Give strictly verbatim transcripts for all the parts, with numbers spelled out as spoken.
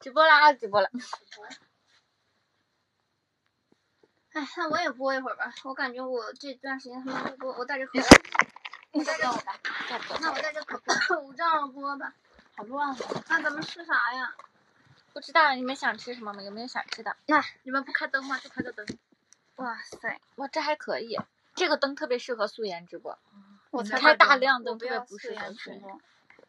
直播啦，直播了。 哎，那我也播一会儿吧。我感觉我这段时间他妈不播，我戴着口，我戴着口，那我戴着口口罩播吧。 好乱啊！ 那咱们吃啥呀？ 不知道你们想吃什么吗？有没有想吃的？ 那你们不开灯吗？就开个灯。 哇塞， 哇，这还可以，这个灯特别适合素颜直播。 我才开大亮我灯特别不要不适合素颜素颜。 直播。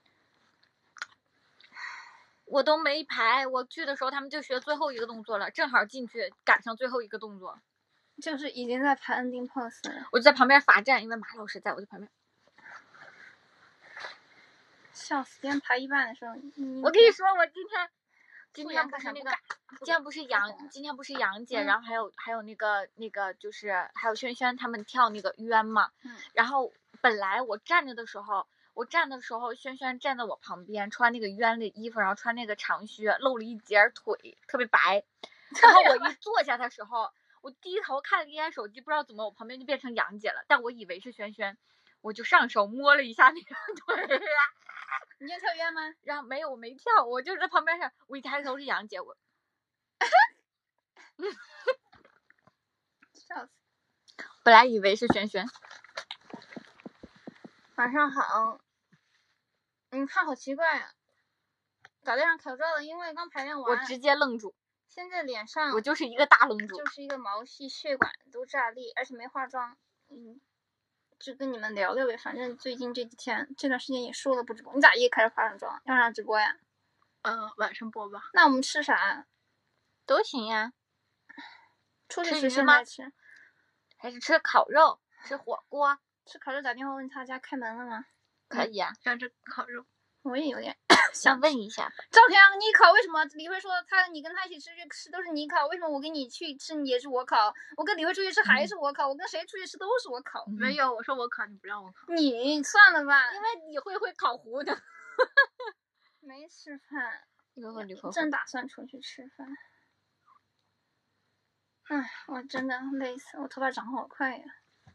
我都没排，我去的时候他们就学最后一个动作了，正好进去赶上最后一个动作。 就是已经在排 ending pose 了。 我就在旁边罚站，因为马老师在，我就旁边。 笑死！今天排一半的时候，你我跟你说，我今天今素颜天不是那个干啥不干， 今天不是杨，今天不是杨姐， 嗯然后还有还有那个那个就是还有轩轩他们跳那个冤嘛， 嗯然后本来我站着的时候，我站的时候，轩轩站在我旁边，穿那个冤的衣服，然后穿那个长靴，露了一截腿，特别白。然后我一坐下的时候，我低头看了一眼手机，不知道怎么我旁边就变成杨姐了，但我以为是轩轩，我就上手摸了一下那个腿啊。 你要跳冤吗？ 然后没有，我没跳，我就在旁边上，我一抬头是杨姐，我笑死！ 本来以为是轩轩。 晚上好。你看好奇怪啊！咋戴上口罩了？因为刚排练完。 我直接愣住。 现在脸上我就是一个大愣住。 就是一个毛细血管都炸裂，而且没化妆。嗯，就跟你们聊聊呗。反正最近这几天这段时间也说了不直播。你咋一开始化上妆？要上直播呀？ 嗯，晚上播吧。 那我们吃啥？ 都行呀。 出去吃吃鱼吗现在吃， 还是吃烤肉？吃火锅？ 吃烤肉打电话问他家开门了吗？ 可以啊。 想吃烤肉。 我也有点想问一下吧。 赵天，你烤为什么？李辉说他你跟他一起吃吃都是你烤，为什么我跟你去吃也是我烤？我跟李辉出去吃还是我烤？我跟谁出去吃都是我烤。 没有，我说我烤，你不让我烤。 你算了吧， 因为你会会烤糊的。 没吃饭， 你会会你会正打算出去吃饭。唉，我真的累死，我头发长好快呀。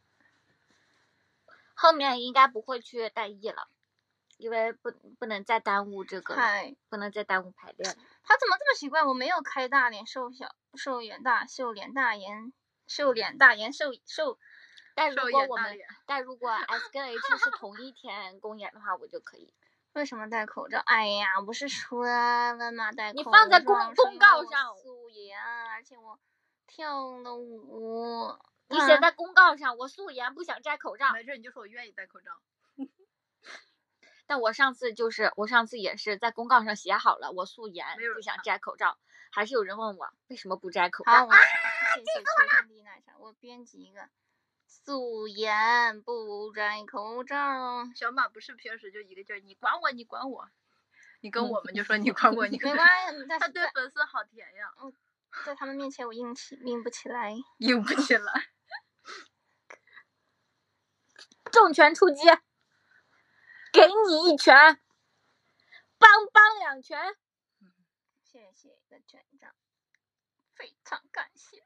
后面应该不会去带艺了，因为不不能再耽误这个了， 嗨， 不能再耽误排练了。 他怎么这么奇怪？我没有开大脸瘦小瘦眼大秀脸大颜瘦脸大颜瘦瘦。 但如果我们瘦眼大脸但如果 S 跟 H 是同一天公演的话，我就可以。 为什么戴口罩？哎呀，不是说了吗？戴口罩。 你放在公公告上素颜，而且我跳了舞。 你写在公告上，我素颜不想摘口罩。 没事，你就说我愿意戴口罩。 但我上次就是我上次也是在公告上写好了，我素颜不想摘口罩，还是有人问我为什么不摘口罩。 好，谢谢秋天地奶茶，我编辑一个。素颜不摘口罩。 小马不是平时就一个劲儿，你管我，你管我，你跟我们就说你管我，你没管关系，但他是对粉丝好甜呀。 在他们面前我硬起硬不起来， 硬不起来。 重拳出击，给你一拳，梆梆两拳。 谢谢一个卷账，非常感谢。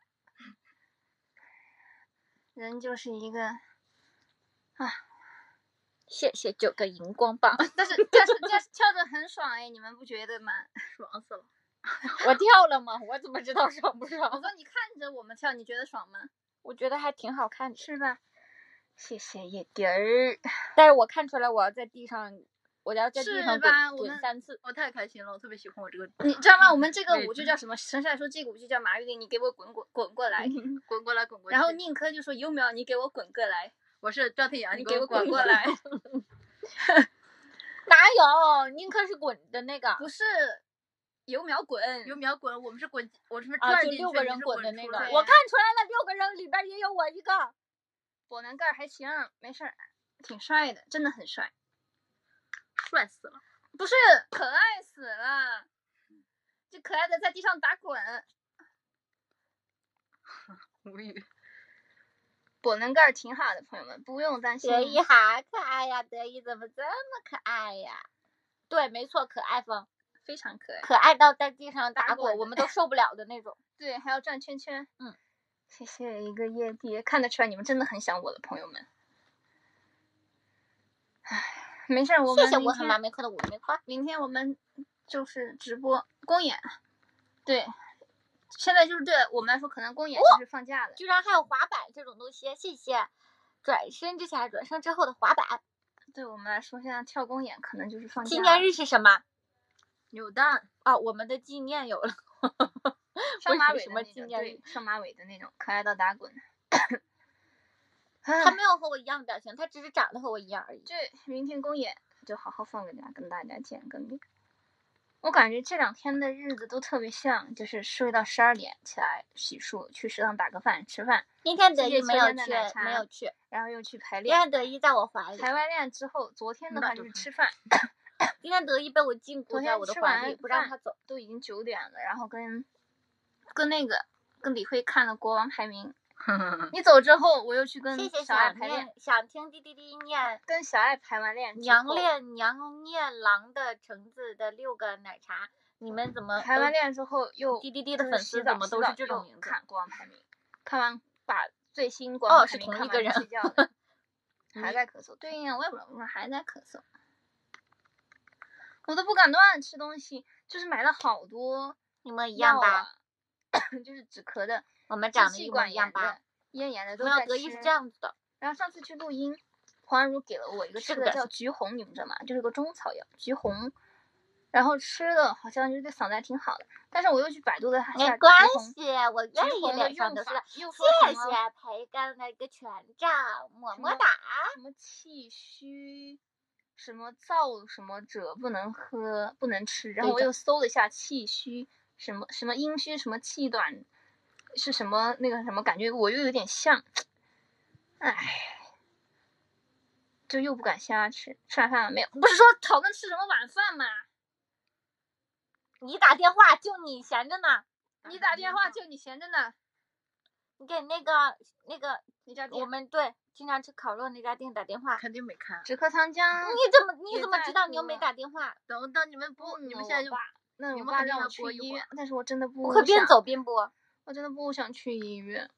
人就是一个啊， 谢谢九个荧光棒。 但是但是但是跳着很爽哎，你们不觉得吗？ 爽死了！ 我跳了吗？我怎么知道爽不我爽？ 说你看着我们跳，你觉得爽吗？ 我觉得还挺好看的， 是吧？谢谢叶迪儿。 但是我看出来我要在地上，我要在地上是吧滚我们滚三次。 我太开心了，我特别喜欢我这个。 你知道吗？我们这个舞就叫什么？陈帅说这个舞就叫马玉玲，你给我滚滚滚过来。 滚过来，滚过去。 然后宁珂就说有苗，你给我滚过来。 我是赵天阳， 你给给我滚过滚来。 哪有？宁珂是滚的那个， 不是有苗滚， 有苗滚，我们是滚，我是啊， 转进去， 就六个人你是滚的那个。 出来我看出来了，六个人里边也有我一个。 波南盖还行，没事儿，挺帅的，真的很帅。 帅死了。 不是，可爱死了，这可爱的在地上打滚。 无语。 波能盖挺好的，朋友们不用担心。 德一好可爱呀，德一怎么这么可爱呀？对，没错，可爱风， 非常可爱， 可爱到在地上打打滚滚，我们都受不了的那种。 对，还要转圈圈。 嗯， 谢谢一个夜蝶，看得出来你们真的很想我的朋友们。唉，没事，我们谢谢明天我很完美课的五玫瑰花。 明天我们就是直播公演， 对，现在就是对我们来说，可能公演就是放假的。 居然还有滑板这种东西，谢谢。转身之前，转身之后的滑板。 对我们来说，现在跳公演可能就是放假。 纪念日是什么？ 扭蛋啊，我们的纪念有了。 上马尾什么的那种， 纪念日对，上马尾的那种，可爱到打滚。 他没有和我一样的表情，他只是长得和我一样而已。 对，明天公演就好好放个假，跟大家见个面。我感觉这两天的日子都特别像，就是睡到十二点起来洗漱，去食堂打个饭吃饭。 今天德一没有去，没有去， 然后又去排今练。 天德一在我怀里。 排完练之后，昨天的话就是吃饭。 今天德一被我禁锢在我的怀里，不让他走。 都已经九点了，然后跟跟那个跟李慧看了国王排名。你走之后，我又去跟小爱排练。 想听滴滴滴念， 跟小爱排完练， 娘练娘念狼的橙子的六个奶茶，你们怎么排完练之后又滴滴滴的粉丝怎么都是这种名字？ 看国王排名，看完把最新国王排名哦是同一个人， 睡觉的，还在咳嗽。对呀，我也不知道为什么还在咳嗽，我都不敢乱吃东西，就是买了好多一模一样吧， 就是止咳的。 我们长得一模一样吧， 咽炎的都在吃。没有，德一是这样子的。 然后上次去录音，黄安如给了我一个吃的叫橘红，你们知道吗？就是个中草药，橘红。然后吃的好像就是对嗓子还挺好的，但是我又去百度了一下， 没关系，我愿意脸上都是。 谢谢培根的一个权杖，么么哒。 什么气虚，什么燥什么者不能喝，不能吃。然后我又搜了一下气虚，什么什么阴虚，什么气短。是什么那个什么感觉我又有点像，唉，就又不敢瞎吃。吃完饭了没有？不是说讨论吃什么晚饭吗？ 你打电话就你闲着呢， 你打电话就你闲着呢。 你给那个那个那家店， 我们对经常吃烤肉那家店打电话， 肯定没看。 止咳糖浆， 你怎么你怎么知道你又没打电话？ 等等你们播，你们现在就那我爸让我去医院，但是我真的不我会边走边播。 我真的不想去医院。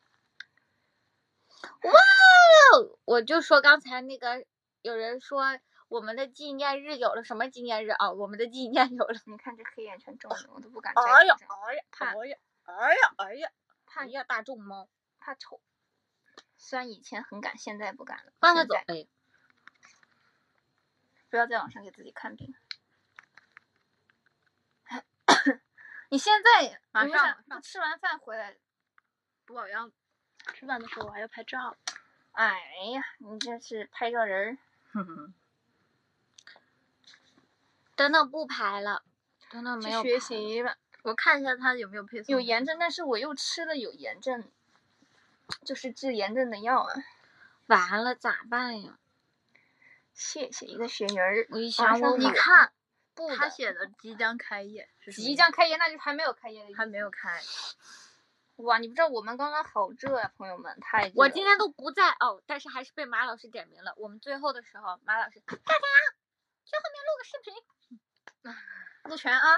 哇！我就说刚才那个有人说我们的纪念日有了什么纪念日啊？我们的纪念有了。 你看这黑眼圈重了，我都不敢摘。 哎呀哎呀哎呀哎呀哎呀！ 怕呀大众猫， 怕丑。虽然以前很敢，现在不敢了。 放他走呗。 不要在网上给自己看病。你现在马上不吃完饭回来， 不我要吃饭的时候我还要拍照。 哎呀，你这是拍照人儿。 等等不拍了，等等没有学习了。 我看一下他有没有配送。 有炎症，但是我又吃了有炎症，就是治炎症的药啊。 完了咋办呀？ 谢谢一个雪人儿。 我一想我你看。 不， 他写的即将开业， 即将开业，那就还没有开业的意思。 还没有开。 哇，你不知道我们刚刚好热呀、啊，朋友们，太热了。 我今天都不在哦，但是还是被马老师点名了。我们最后的时候，马老师，大家去后面录个视频， 录全啊！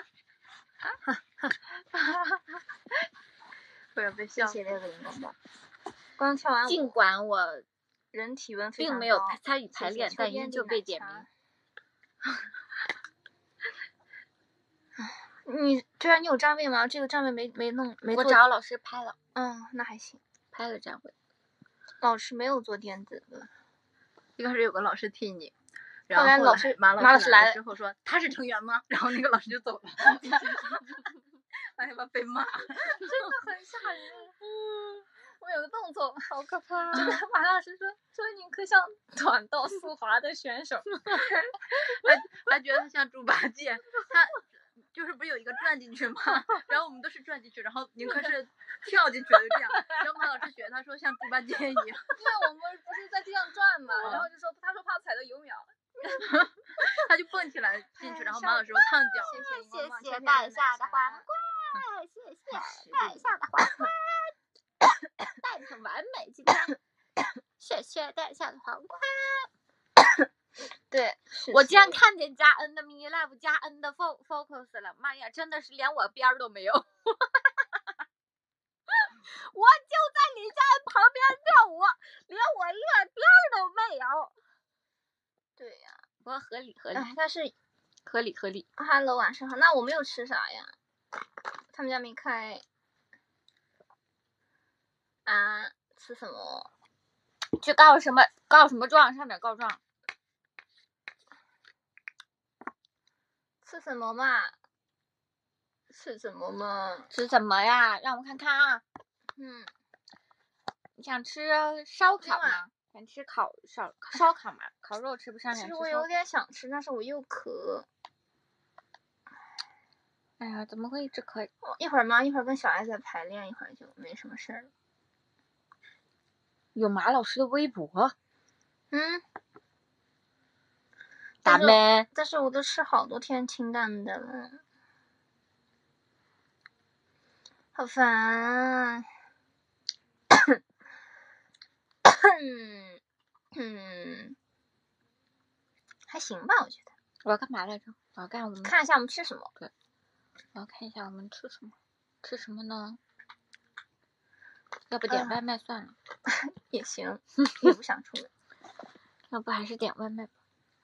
我要被笑。 谢谢六个荧光棒。刚跳完舞， 尽管我人体温非常高， 并没有参与排练，但依旧被点名。 你对啊，你有站位吗？这个站位没没弄没做。我找老师拍了。 嗯，那还行， 拍了站位。 老师没有做电子的。 一开始有个老师替你， 然后后来老师马老师来了之后说他是成员吗？然后那个老师就走了。哎呀，被骂。 真的很吓人。我有个动作好可怕。 真的，马老师说说你可像短道速滑的选手。 还还觉得像猪八戒，他。就是不是有一个转进去吗？然后我们都是转进去，然后宁可是跳进去了，就这样。然后马老师学他说像猪八戒一样，因为我们不是在地上转嘛，然后就说他说怕踩到油苗， 他就蹦起来进去，然后马老师说烫脚。 谢谢谢谢带下的皇冠，谢谢带下的皇冠，带的很完美，今天谢谢带下的皇冠。 对， 我竟然看见加 N 的 mini live 加 N 的 focus 了，妈呀，真的是连我边儿都没有。我就在李佳恩旁边跳舞，连我乐边儿都没有。 对呀、啊， 不过合理合理， 但是合理合理。 Hello， 晚上好。那我没有吃啥呀？ 他们家没开。啊，吃什么？ 去告什么告什么状？上哪告状？ 吃什么嘛？吃什么嘛？ 吃什么呀？让我看看啊。 嗯， 你想吃烧烤今吗？想吃烤烧烧烤吗？烤肉吃不上， 其想吃烧烤。 实我有点想吃，但是我又渴。 哎呀，怎么会一直渴？ 哦一会儿嘛，一会儿跟小爱在排练，一会儿就没什么事儿了。 有马老师的微博。 嗯。 大妹， 但是我都吃好多天清淡的了，好烦。嗯，还行吧，我觉得。 我要干嘛来着？我要干我们看一下我们吃什么。 对，我要看一下我们吃什么。吃什么呢？要不点外卖算了。 呃、也行，也不想出门。 要不还是点外卖吧。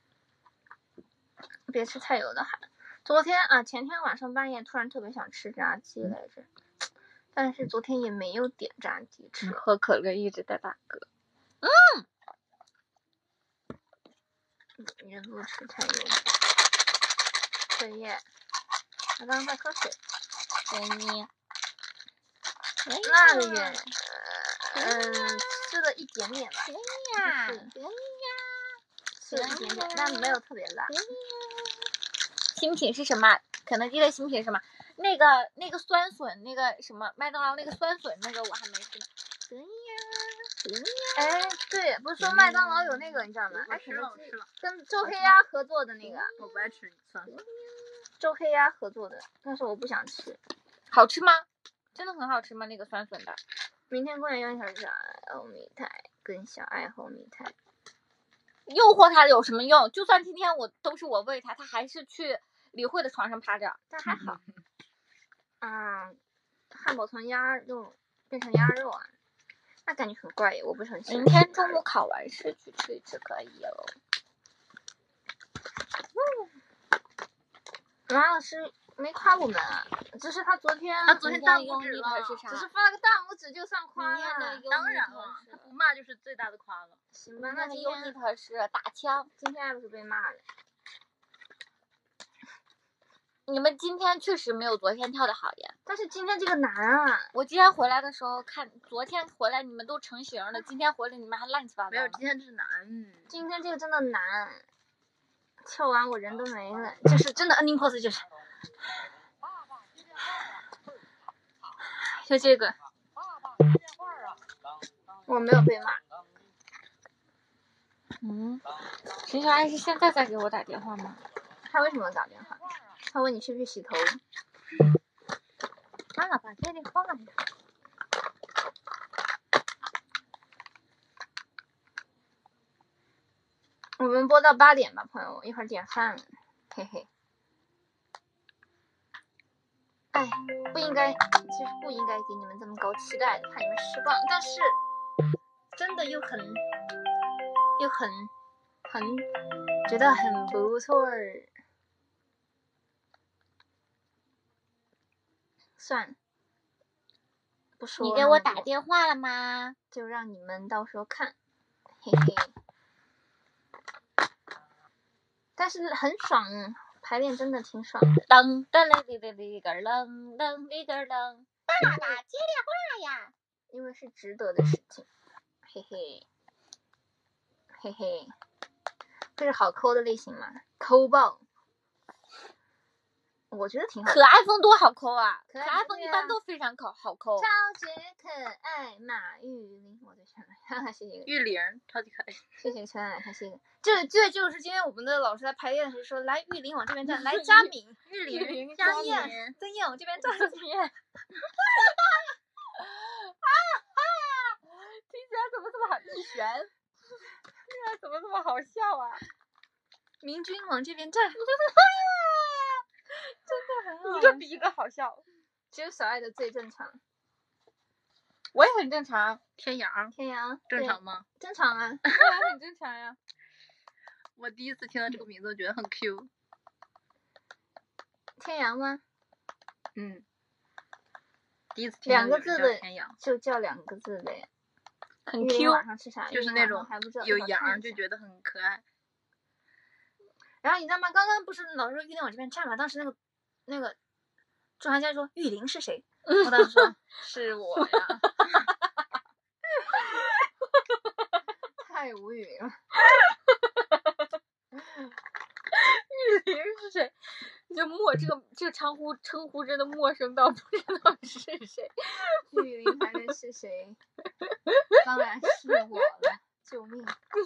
别吃太油的哈。昨天啊，前天晚上半夜突然特别想吃炸鸡来着，但是昨天也没有点炸鸡吃。 喝可乐一直在打嗝。嗯。 也不吃太油的。可以。我刚刚在喝水。 给你。 那个远，嗯、呃，吃了一点点吧。 可以呀，可以呀， 吃了一点点，但没有特别辣。 新品是什么？肯德基的新品是什么？那个那个酸笋，那个什么麦当劳那个酸笋，那个我还没吃呢。可以呀，可以呀。 哎，对，不是说麦当劳有那个你知道吗？ 我吃了，我吃了。 跟周黑鸭合作的那个。 我不爱吃酸笋。 周黑鸭合作的，但是我不想吃。 好吃吗？真的很好吃吗？那个酸笋的。 明天过年用小小爱红米台跟小爱红米台。 诱惑他有什么用？就算今天我都是我喂他，他还是去李慧的床上趴着。 但还好。嗯，汉堡从鸭肉变成鸭肉啊，那感觉很怪耶，我不是很喜欢。 明天中午考完试去吃一吃可以了。 嗯，马老师没夸我们啊，只是他昨天他昨天大拇指了， 只是发了个大拇指就算夸了。 当然了，他不骂就是最大的夸了。 行吧，那今天他是打枪， 今天还不是被骂了。 你们今天确实没有昨天跳的好呀。 但是今天这个难啊！ 我今天回来的时候看，昨天回来你们都成型了，今天回来你们还乱七八糟。 没有，今天这是难。 今天这个真的难，跳完我人都没了，就是真的 ending pose 就是。就这个，我没有被骂。 嗯，陈小爱是现在在给我打电话吗？ 他为什么打电话？他问你去不去洗头。 妈妈把电话呀。 我们播到八点吧，朋友，一会儿点饭了，嘿嘿。哎，不应该，其实不应该给你们这么高期待的，怕你们失望。但是，真的又很，又很，很，觉得很不错儿。算了，不说。 你给我打电话了吗？ 就让你们到时候看，嘿嘿。但是很爽，排练真的挺爽的。 噔噔哩哩哩哩个噔噔哩个噔，爸爸接电话呀！ 因为是值得的事情，嘿嘿，嘿嘿，这是好抠的类型嘛？抠爆！我觉得挺好。 可爱风多好抠啊！ 可爱风一般都非常抠，好抠。 超级可爱马玉玲，我最喜欢，哈哈，谢谢。 玉玲超级可爱， 谢谢陈爱，谢谢。这这就是今天我们的老师在排练的时候说，来玉玲往这边站，来佳敏， 玉玲， 佳燕，曾燕往这边站，曾燕。哈哈，听起来怎么这么好一旋？听起来怎么这么好笑啊？ 明君往这边站。真的很好， 一个比一个好笑。 只有小爱的最正常。 我也很正常。 天阳， 天阳正常吗？ 正常啊， 当然很正常呀。 我第一次听到这个名字，我觉得很 Q。 天阳吗？ 嗯，第一次听两到有人叫个字的天阳， 就叫两个字的呀。 很玉林 Q， 晚上吃啥？玉林晚上就是那种还不知道， 有一会儿看羊一下就觉得很可爱。 然后你知道吗？刚刚不是老师说玉林往这边站嘛？当时那个那个朱涵家说玉林是谁？我当时说是我呀，太无语了。 玉林是谁？就陌这个这个称呼称呼真的陌生到不知道是谁。 玉林还能是谁？当然是我了，救命！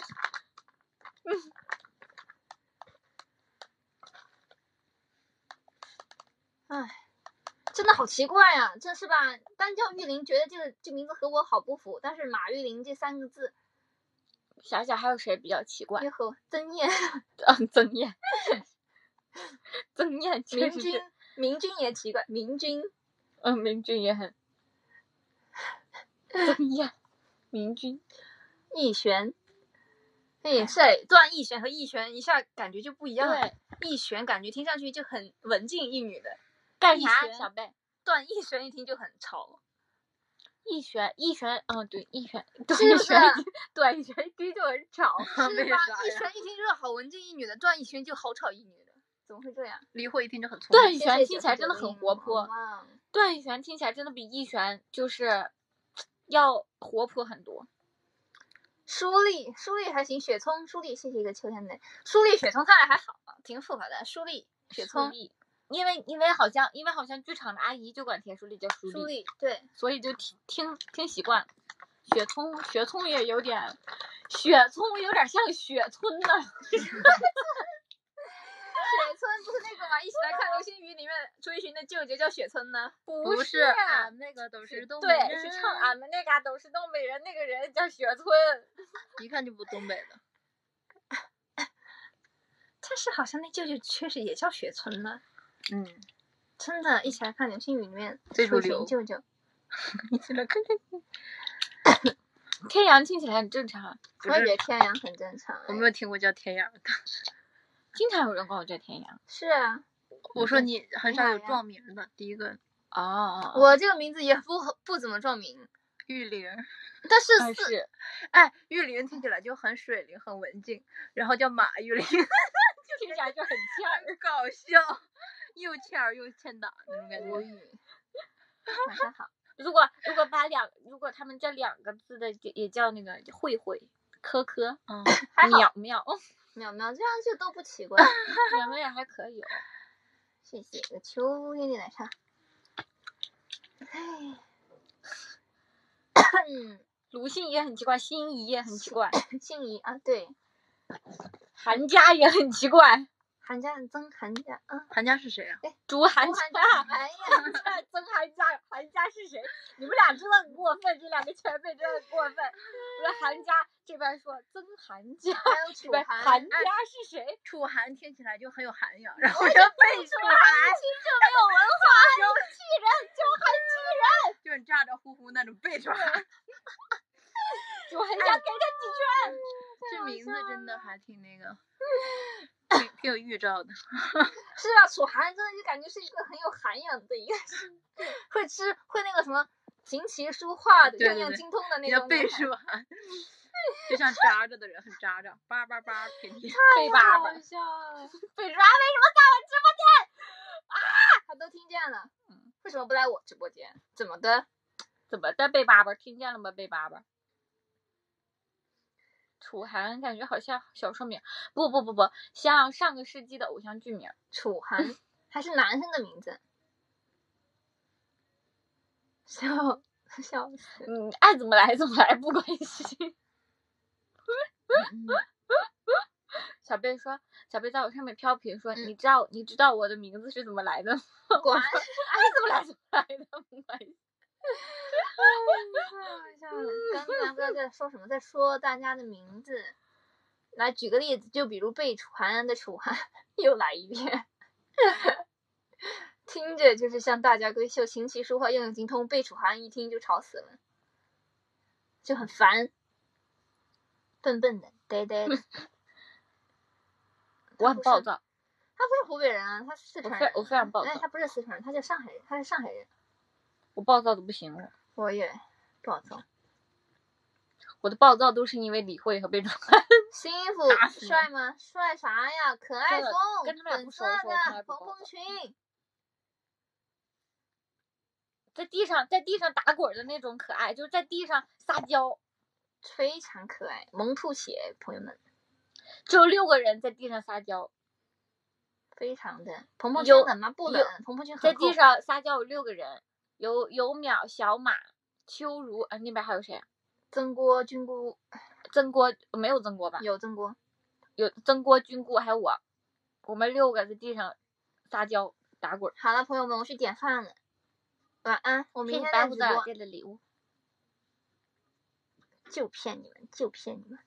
唉，真的好奇怪啊，这是吧？单叫玉林，觉得这个这名字和我好不符，但是马玉林这三个字， 想想还有谁比较奇怪？ 又和曾燕、 嗯，曾燕，曾燕确明君实是，， 明君也奇怪，明君。 嗯，明君也很，曾燕，明君， 逸璇，哎，是哎，段奕璇和逸璇一下感觉就不一样了。 对， 逸璇感觉听上去就很文静一女的， 干啥？ 逸璇小贝， 段奕璇一听就很潮。 逸璇，逸璇，嗯，对，逸璇， 是段不是奕璇，段奕璇一听就很吵。 是吧？ 为啥呀？ 逸璇一听就是好文静一女的，段奕璇就好吵一女的，怎么会这样？ 李慧一听就很聪段明。 奕璇听起来真的很活泼， 哇， 段奕璇听起来真的比逸璇就是要活泼很多。 舒丽，舒丽还行，雪葱，舒丽，谢谢一个秋天的舒丽，雪葱他俩还好，挺符合的。舒丽，雪葱， 舒丽，因为因为好像因为好像剧场的阿姨就管田舒丽叫舒丽， 舒丽，对， 所以就听听听习惯了。雪葱，雪葱也有点，雪葱有点像雪村呢。 雪村不是那个吗？一起来看流星雨里面追寻的舅舅叫雪村呢。 不是， 俺们那个都是东北对， 人， 是唱俺们那嘎都是东北人，那个人叫雪村。 一看就不东北的。 但是好像那舅舅确实也叫雪村呢。 嗯， 真的，一起来看流星雨里面最主追寻流舅舅。 一起来看看。 天阳听起来很正常， 不我也觉是， 得天阳很正常。 我没有听过叫天阳的。 经常有人管我叫天阳。 是啊， 我说你很少有挺好呀撞名的，第一个哦， 我这个名字也不不怎么撞名， 玉玲。 但是四但是哎，玉玲听起来就很水灵，很文静，然后叫马玉玲， 听起来就很欠儿。 很搞笑，又欠儿又欠打那种感觉。 无语。晚上好， 如果如果把两如果他们叫两个字的，也也叫那个慧慧、科科、 嗯， 还好， 淼淼， 淼淼这样就都不奇怪。 淼淼也还可以哦。 谢谢个秋天的奶茶。唉，嗯， 鲁迅也很奇怪，心仪也很奇怪， 心仪啊，对， 韩家也很奇怪， 韩家曾韩家啊， 韩家是谁啊？ 竹韩家韩家，哎呀， 曾韩家，韩家是谁？你们俩真的很过分，这两个前辈真的很过分。我说韩家这边说曾韩家， 还有这边楚涵， 韩家是谁？ 楚涵听起来就很有涵养，然后要背楚涵， 就没有文化， 气人，就韩气人， 就很咋咋呼呼那种背出来。 就韩家给他几拳。 这名字真的还挺那个，挺挺有预兆的。 是啊，楚涵真的就感觉是一个很有涵养的一个，会吃会那个什么琴棋书画的， 对对对样样精通的那要背种女孩。 楚涵，就像扎着的人很扎着，叭叭叭，天天。 背爸爸好，笑了， 背抓为什么在我直播间？ 他都听见了，为什么不来我直播间？怎么的？ 怎么的，背爸爸？听见了吗？背爸爸。楚涵感觉好像小说名，不不不不，像上个世纪的偶像剧名。 楚涵还是男生的名字，笑笑死。 嗯，爱怎么来怎么来，不关系。小贝说，小贝在我上面飘屏说， 嗯你知道你知道我的名字是怎么来的吗？ 管， 爱怎么来怎么来的，不关系。 太好笑了。刚刚不知道在说什么，在说大家的名字。来举个例子，就比如背楚涵的楚涵，又来一遍，听着就是像大家闺秀，琴棋书画样样精通，背楚涵一听就吵死了，就很烦，笨笨的，呆呆的。 我很暴躁。 他不是湖北人啊，他是四川人。 我非我非常暴躁哎，他不是四川人，他是上海人，他是上海人。 我暴躁的不行了。 我也暴躁。 我的暴躁都是因为李慧和贝仲汉。 新衣服打死帅吗？帅啥呀？可爱真的风， 跟他们俩粉色不熟的时候我从来的不暴躁蓬蓬裙， 在地上在地上打滚的那种可爱，就是在地上撒娇。 非常可爱，萌兔血，朋友们， 只有六个人在地上撒娇， 非常的。蓬蓬裙有冷吗？不有冷，蓬蓬裙在很厚地。上撒娇有六个人，有有淼、小马、秋如，啊那边还有谁？ 曾国菌菇曾国没有曾国吧？ 有曾国， 有曾国、菌菇还有我，我们六个在地上撒娇打滚。 好了，朋友们，我去点饭了，晚安，我明谢谢天白胡子老再直播。 爹的礼物。 就骗你们，就骗你们。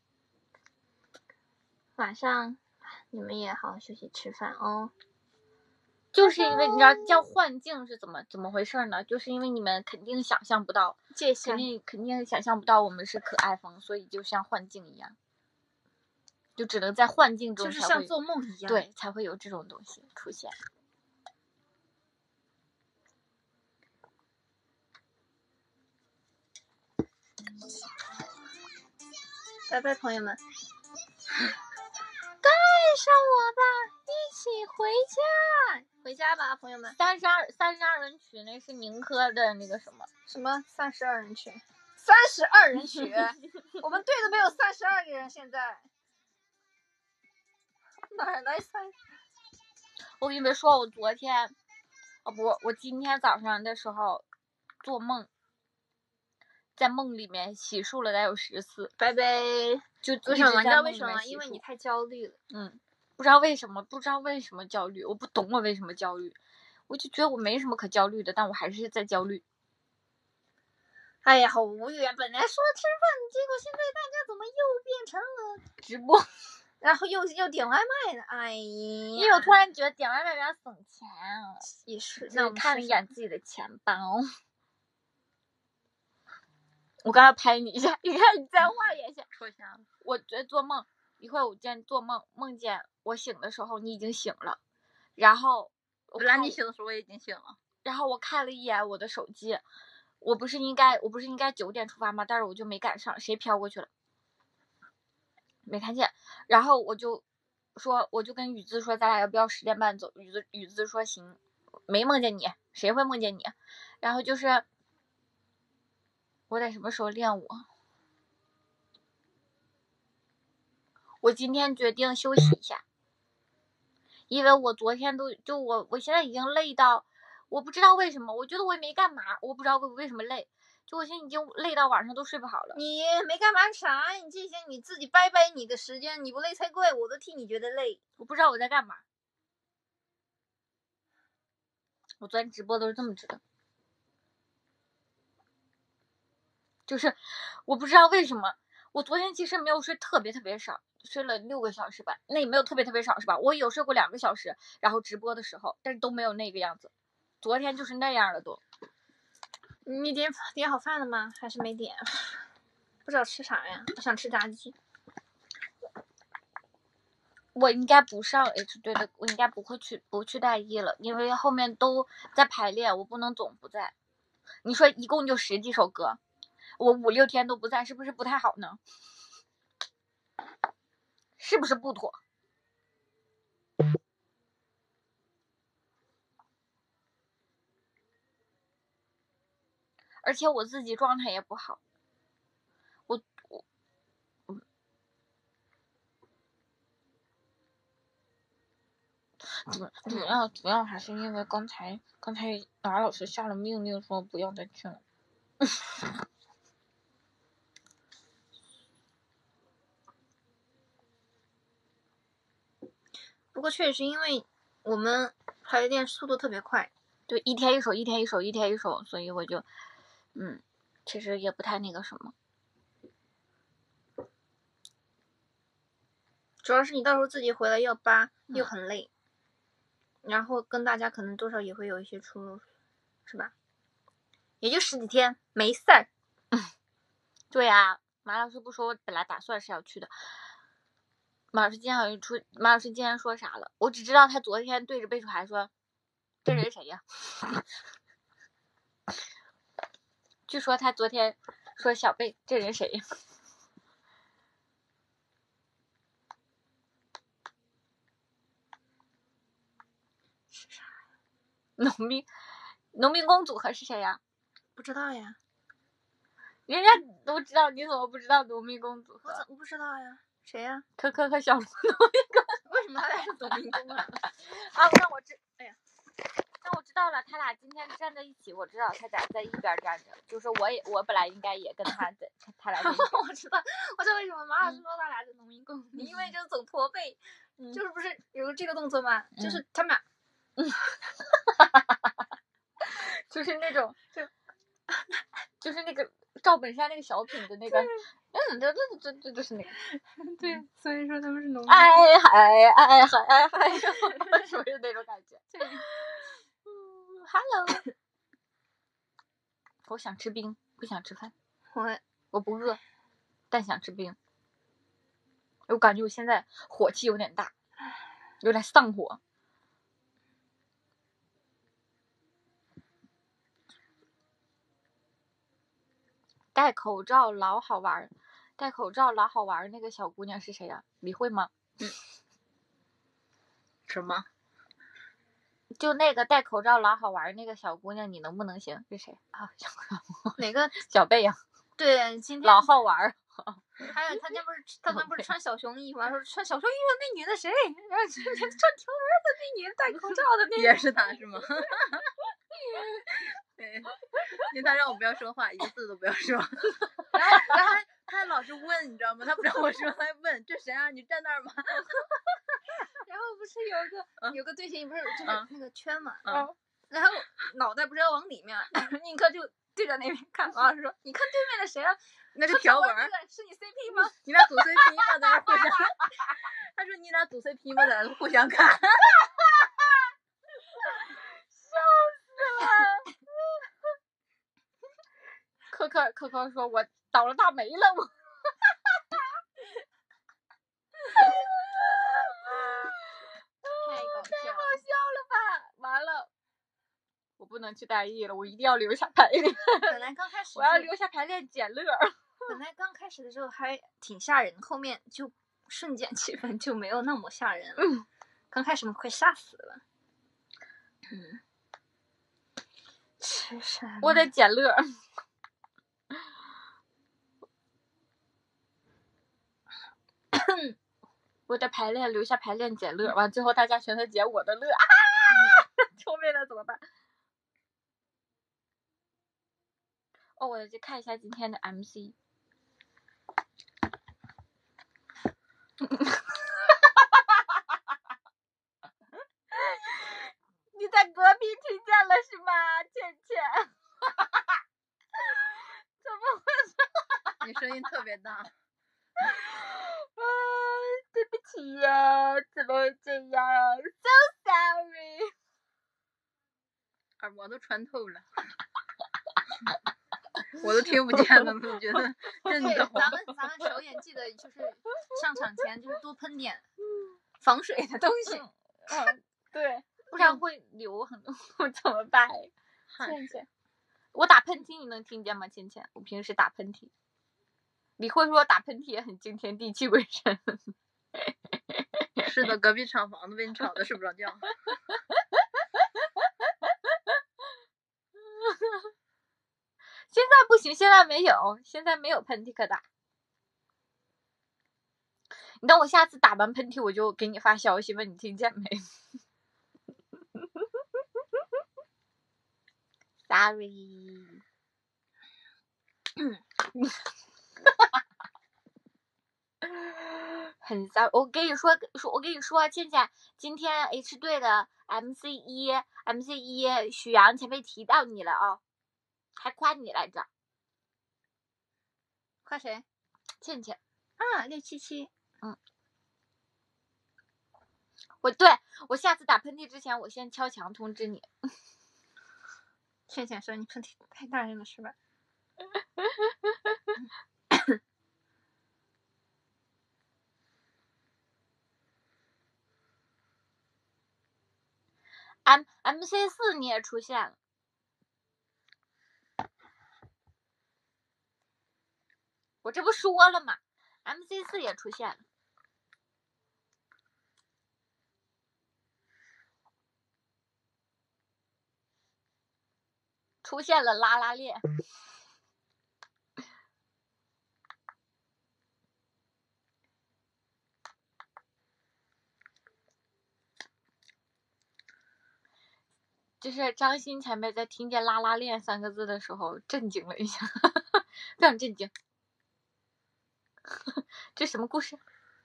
晚上你们也好好休息吃饭哦。 就是因为你知道叫幻境是怎么怎么回事呢？就是因为你们肯定想象不到， 界限肯定肯定想象不到我们是可爱风，所以就像幻境一样，就只能在幻境中才会就是像做梦一样。 对才会有这种东西出现。 拜拜，朋友们。带上我吧，一起回家。回家吧，朋友们。 三十二三十二人曲那是宁珂的那个什么？ 什么三十二人曲？三十二人曲？我们队都没有三十二个人，现在哪儿来三？ 我跟你们说，我昨天，哦不，我今天早上的时候做梦，在梦里面洗漱了得有十次， 拜拜。 就为什么？你知道为什么吗？ 一直在梦里面洗漱因为你太焦虑了。 嗯，不知道为什么，不知道为什么焦虑，我不懂我为什么焦虑，我就觉得我没什么可焦虑的，但我还是在焦虑。 哎呀，好无语啊！本来说吃饭，结果现在大家怎么又变成了直播？ 然后又又点外卖呢？哎呀！ 因为我突然觉得点外卖比较省钱啊。 也是， 那那我们我看了一试试眼自己的钱包。我刚刚拍你一下，你看你再画眼线。 戳瞎了。 我觉得做梦，一会儿我见做梦，梦见我醒的时候你已经醒了，然后我本来看你醒的时候我已经醒了。 然后我看了一眼我的手机，我不是应该我不是应该九点出发吗？但是我就没赶上，谁飘过去了？没看见。然后我就说，我就跟雨姿说，咱俩要不要十点半走？雨姿雨姿说行，没梦见你，谁会梦见你？然后就是我得什么时候练舞？我今天决定休息一下，因为我昨天都就我我现在已经累到，我不知道为什么，我觉得我也没干嘛，我不知道为为什么累，就我现在已经累到晚上都睡不好了。 你没干嘛啥？你这些你自己掰掰你的时间，你不累才怪，我都替你觉得累。 我不知道我在干嘛。我昨天直播都是这么直的，就是我不知道为什么，我昨天其实没有睡特别特别少，睡了六个小时吧，那也没有特别特别少是吧？我有睡过两个小时，然后直播的时候，但是都没有那个样子。昨天就是那样了都。 你点点好饭了吗？还是没点？不知道吃啥呀？我想吃炸鸡。 我应该不上 H 队的，我应该不会去不去带一了，因为后面都在排练，我不能总不在。你说一共就十几首歌，我五六天都不在，是不是不太好呢？是不是不妥？而且我自己状态也不好，我我嗯，主主要主要还是因为刚才刚才马老师下了命令说不要再去了。 不过确实是因为我们排练速度特别快， 对，一天一首，一天一首，一天一首，所以我就，嗯，其实也不太那个什么。 主要是你到时候自己回来要扒， 嗯又很累，然后跟大家可能多少也会有一些出入，是吧？也就十几天，没事儿。 对呀、马老师不说，我本来打算是要去的， 马老师今天好像出，马老师今天说啥了？我只知道他昨天对着贝楚涵说：“这人谁呀？”据说他昨天说小贝这人谁呀？ 是啥？ 农民农民工组合是谁呀？ 不知道呀。 人家都知道，你怎么不知道农民工组合？ 我怎么不知道呀？谁呀？ 可可和小龙农民工。 为什么他俩是农民工啊？ 啊，那我知，哎呀，那我知道了，他俩今天站在一起，我知道他俩在一边站着，就是我也我本来应该也跟他在，他俩在一边。 我知道，我知道为什么马老师说他俩是农民工，嗯、因为就是总驼背，嗯、就是不是有个这个动作吗？嗯、就是他们俩，嗯， 就是那种就就是那个赵本山那个小品的那个。嗯，这这这这就是那个， 对，所以说他们是农民。 哎嗨哎嗨哎嗨，是不是那种感觉？ 对。 嗯 ，Hello， 我想吃冰，不想吃饭。 我我不饿，但想吃冰。我感觉我现在火气有点大，有点上火。戴口罩老好玩，戴口罩老好玩那个小姑娘是谁呀、啊？李慧吗？ 嗯。什么？ 就那个戴口罩老好玩那个小姑娘，你能不能行？是谁啊？ 哪个？ 小贝呀、啊。 对，今天老好玩。 还有他那不是他那不是穿小熊衣服，说穿小熊衣服那女的谁？然后穿条纹的那女的戴口罩的那个也是他是吗？对，因为他让我不要说话，一个字都不要说。然后，然后他他老是问，你知道吗？他不让我说，他还问这谁啊？你站那儿吗？ 然后不是有一个、嗯、有个队形，不是就是那个圈嘛？ 嗯。 然后脑袋不是要往里面，宁珂就对着那边看，王老师说：“你看对面的谁啊？ 那个条纹是你 C P 吗？ 你俩组 C P 吗？在那互相。”他说：“你俩组 C P 吗？在那互相看。” 笑死了。可可可可说：“我倒了大霉了，我。” 太搞笑了， 太好笑了吧！完了，我不能去大一了，我一定要留下排练。 本来刚开始我要留下排练捡乐。 本来刚开始的时候还挺吓人，后面就瞬间气氛就没有那么吓人了。嗯、刚开始我快吓死了。嗯，吃啥？ 我得捡乐。我的排练留下排练捡乐，完最后大家全都捡我的乐啊！后面的怎么办？哦，我去看一下今天的 M C。你在隔壁听见了是吗，倩倩？怎么回事？ 你声音特别大。 啊，对不起呀、啊，怎么会这样 ？So sorry。 耳膜都穿透了，我都听不见了，我觉得真的。 咱们咱们首演记得就是上场前就是多喷点防水的东西。 嗯，对，不然会流很多，怎么办？倩倩，我打喷嚏你能听见吗？倩倩，我平时打喷嚏。李慧说打喷嚏也很惊天地泣鬼神。 是的，隔壁厂房子被你吵得睡不着觉。 现在不行，现在没有，现在没有喷嚏可打。你等我下次打完喷嚏，我就给你发消息问你听见没。Sorry。很 sorry，我跟你说，说我跟你说，倩倩，今天 H 队的 M C 一 M C 一许阳前辈提到你了啊、哦，还夸你来着。 夸谁？ 倩倩。 啊，六七七。 嗯。我对我下次打喷嚏之前，我先敲墙通知你。 倩倩说你喷嚏太大声了是吧？ M M C 四你也出现了，我这不说了吗 ？M C 四也出现了，出现了拉拉链。就是张欣前辈在听见“拉拉链”三个字的时候，震惊了一下，非常震惊。这什么故事？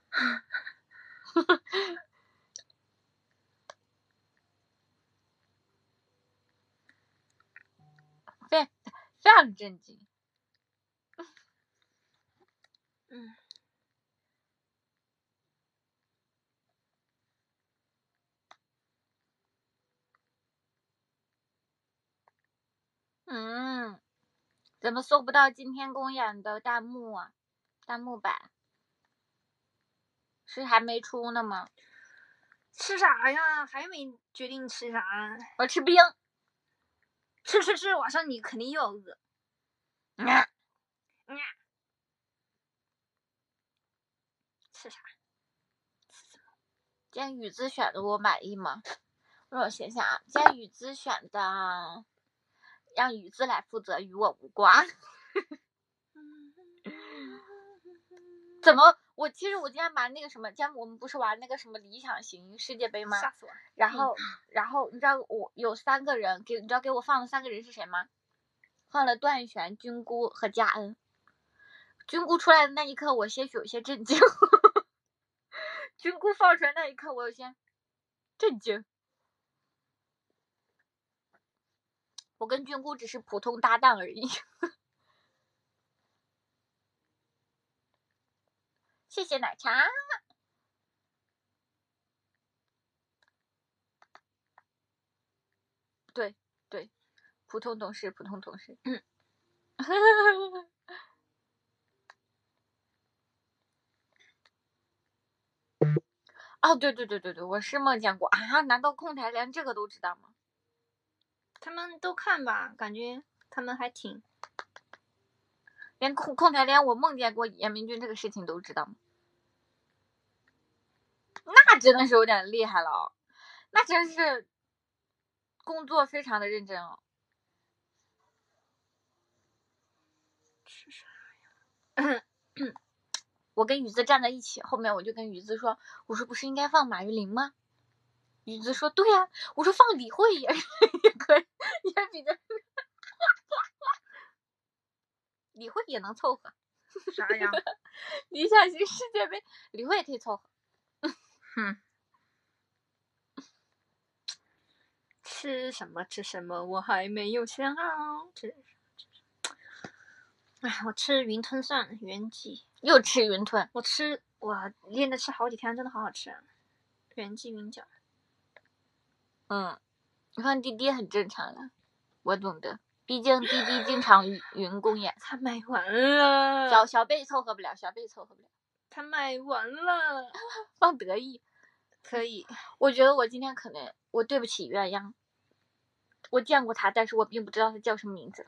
非非常震惊。 嗯。 嗯，怎么搜不到今天公演的弹幕啊？弹幕版是还没出呢吗？ 吃啥呀？还没决定吃啥。 我吃冰。 吃吃吃，晚上你肯定又要饿。 嗯嗯。吃啥？ 今天雨姿选的我满意吗？让我想想啊，今天雨姿选的，让雨姿来负责，与我无关。怎么？我其实我今天玩那个什么，今天我们不是玩那个什么理想型世界杯吗？ 吓死我了！ 然后，然后你知道我有三个人给，你知道给我放的三个人是谁吗？放了段璇、菌菇和佳恩。菌菇出来的那一刻，我些许有些震惊。菌菇放出来那一刻，我有些震惊。我跟菌菇只是普通搭档而已。谢谢奶茶。对对，普通同事，普通同事。嗯。哦，对对对对对，我是梦见过啊！难道控台连这个都知道吗？ 他们都看吧，感觉他们还挺…… 连控控台连我梦见过严明君这个事情都知道吗？那真的是有点厉害了哦，那真是工作非常的认真哦。 吃啥呀？ 我跟雨姿站在一起，后面我就跟雨姿说：“我说不是应该放马玉玲吗？”雨姿说：“对呀、啊。”我说放李慧也也可以，也比较李慧也能凑合。 啥呀？ 理想型世界杯，李慧也可以凑合。 哼。吃什么吃什么，我还没有想好。吃。哎，我吃云吞算了，元气。 又吃云吞， 我吃我连着吃好几天，真的好好吃啊！元气云饺。 嗯，你看滴滴很正常了，我懂得，毕竟滴滴经常云公演。 他卖完了。 小小贝凑合不了，小贝凑合不了。 他卖完了。 放得意。 可以。 我觉得我今天可能我对不起鸳鸯。我见过他，但是我并不知道他叫什么名字。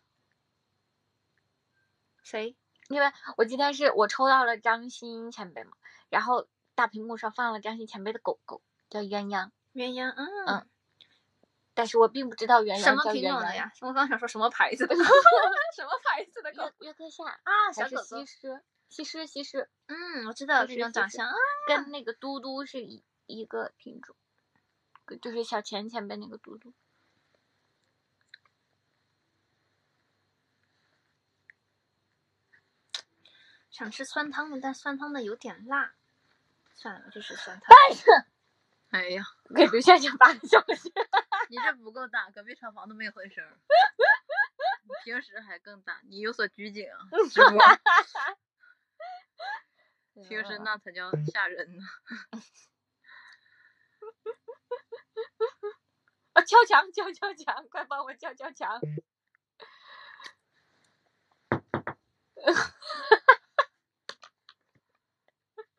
谁？ 因为我今天是我抽到了张欣前辈嘛，然后大屏幕上放了张欣前辈的狗狗，叫鸳鸯。 鸳鸯，嗯嗯。但是我并不知道鸳鸯什么叫鸳鸯品种的呀？我刚想说什么牌子的狗？什么牌子的狗？ 约约克夏啊，小还是狗狗。 西施？西施，西施。 嗯，我知道这种长相啊， 跟那个嘟嘟是一一个品种，就是小钱前辈那个嘟嘟。 想吃酸汤的，但酸汤的有点辣。算了，我就吃酸汤。 但是， 哎呀， 给刘夏夏发个消息。 你这不够大，隔壁厂房都没回声。你平时还更大，你有所拘谨啊，直播。平时那才叫吓人呢。 啊！敲墙，敲敲墙，快帮我敲敲墙。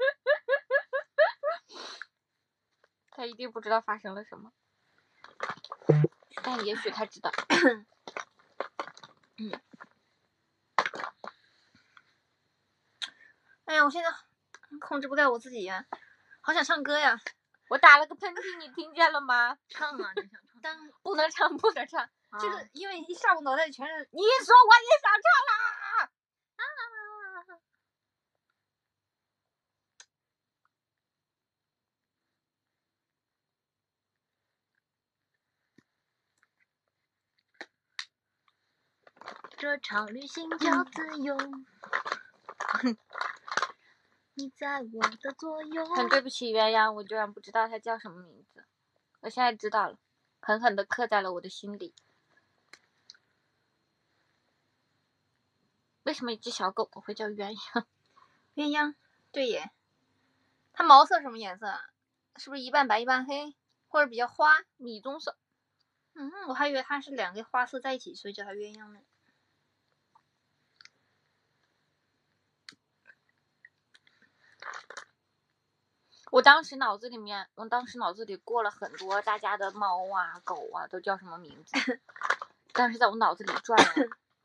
他一定不知道发生了什么。 但也许他知道。 嗯。哎呀，我现在控制不了我自己呀，好想唱歌呀！ 我打了个喷嚏，你听见了吗？ 唱啊，你想唱？ 当不能唱，不能唱， 啊就是因为一下午脑袋里全是你说我也想唱啦！ 啊， 这场旅行叫自由，你在我的左右。 很对不起鸳鸯，我居然不知道他叫什么名字，我现在知道了，狠狠的刻在了我的心里。为什么一只小狗狗会叫鸳鸯？ 鸳鸯，对耶。它毛色什么颜色啊？是不是一半白一半黑，或者比较花？ 米棕色。 嗯，我还以为它是两个花色在一起，所以叫它鸳鸯呢。 我当时脑子里面，我当时脑子里过了很多大家的猫啊、狗啊都叫什么名字，但是在我脑子里转了。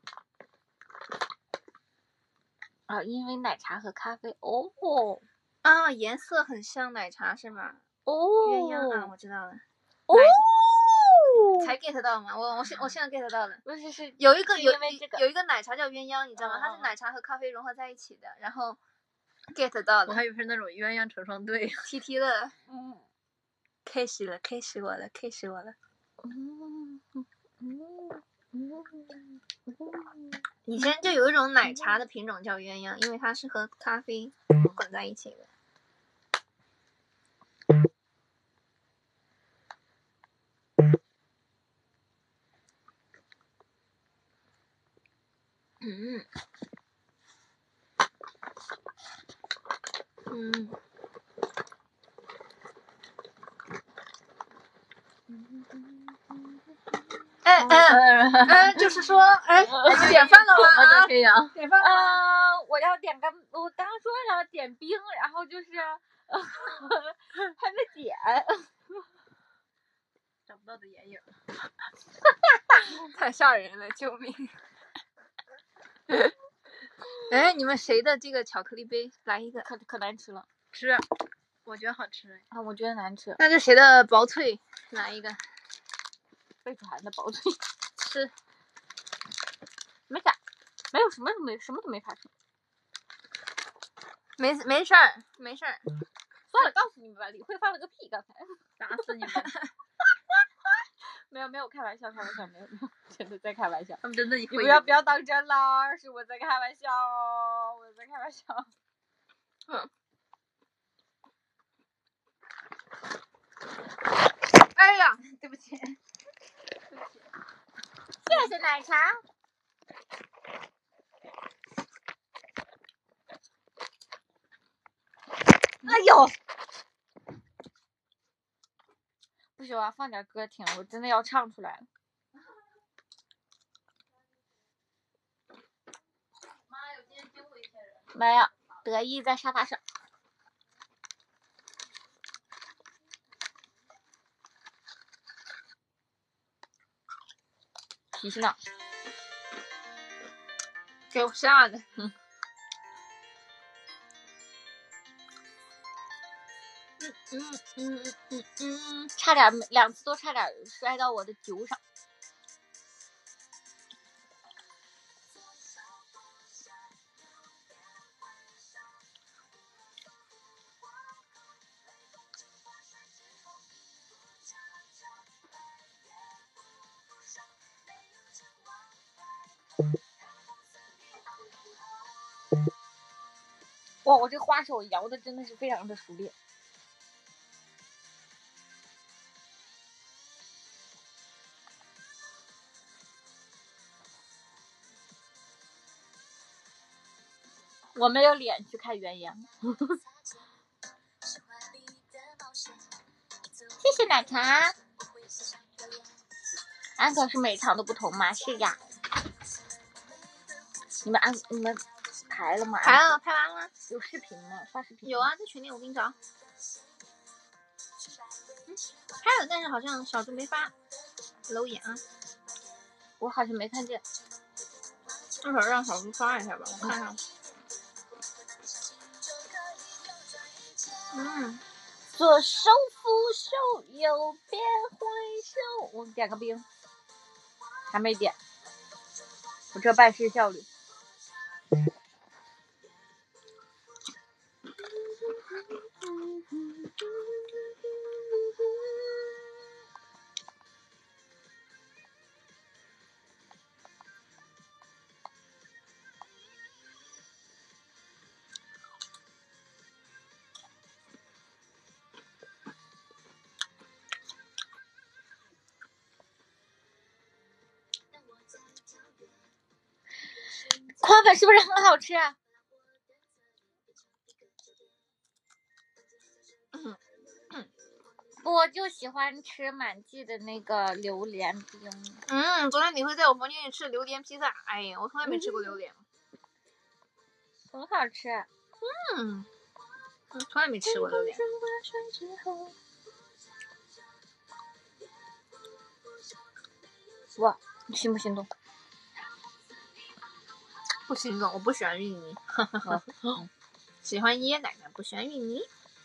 啊，因为奶茶和咖啡哦啊，颜色很像奶茶是吗？ 哦， 鸳鸯啊，我知道了。 哦， 才 get 到吗？我我现我现在 get 到了。 不是是有一个有因为这个有一个奶茶叫鸳鸯，你知道吗？ 嗯它是奶茶和咖啡融合在一起的，然后 get 到了。 我还以为是那种鸳鸯成双对。 T T 了， 嗯开始了，开始我了，开始我了。 嗯嗯嗯嗯以前就有一种奶茶的品种叫鸳鸯，因为它是和咖啡混在一起的。嗯嗯。哎哎哎，就是说，哎，点饭了吗？啊， 可以啊。 点饭了吗？ 啊，我要点个，我刚说要点冰，然后就是还没点。 找不到的眼影。 太吓人了，救命！哎，你们谁的这个巧克力杯来一个？ 可可难吃了吃，我觉得好吃。 啊！我觉得难吃。 那就谁的薄脆来一个？ 贝楚涵的薄脆吃， 没啥，没有什么没什么都没发生。 没没事儿，没事儿。 算了，告诉你们吧，李慧放了个屁，刚才打死你们！ 没有没有开玩笑，开玩笑，没有没有，真的在开玩笑。 他们真的你会不要不要当真啦，是我在开玩笑，我在开玩笑。 嗯。哎呀，对不起，对不起， 谢谢奶茶。哎呦！不行，我要放点歌听，我真的要唱出来了。 妈，有今天救过一些人。 没有，得意在沙发上。脾气呢？ 给我吓的。 嗯。 嗯嗯嗯嗯嗯， 差点两次都差点摔到我的酒上。哇，我这花手摇的真的是非常的熟练。我没有脸去看鸳鸯。谢谢奶茶。安可是每场都不同吗？是呀。你们安你们排了吗？ 排了，排完了。 有视频吗？发视频？ 有啊，在群里我给你找。嗯，还有，但是好像小猪没发。 留言啊， 我好像没看见。 一会儿让小猪发一下吧，我看看。嗯， 左手扶手，右边挥手。我点个冰，还没点。我这办事效率。宽粉是不是很好吃啊？ 嗯嗯、 我就喜欢吃满记的那个榴莲冰。 嗯，昨天你会在我房间里吃榴莲披萨，哎呀，我从来没吃过榴莲， 很好吃。 嗯，我从来没吃过榴莲。 哇，你心不心动？ 不心动，我不喜欢芋泥。 嗯、 喜欢椰奶奶，不喜欢芋泥。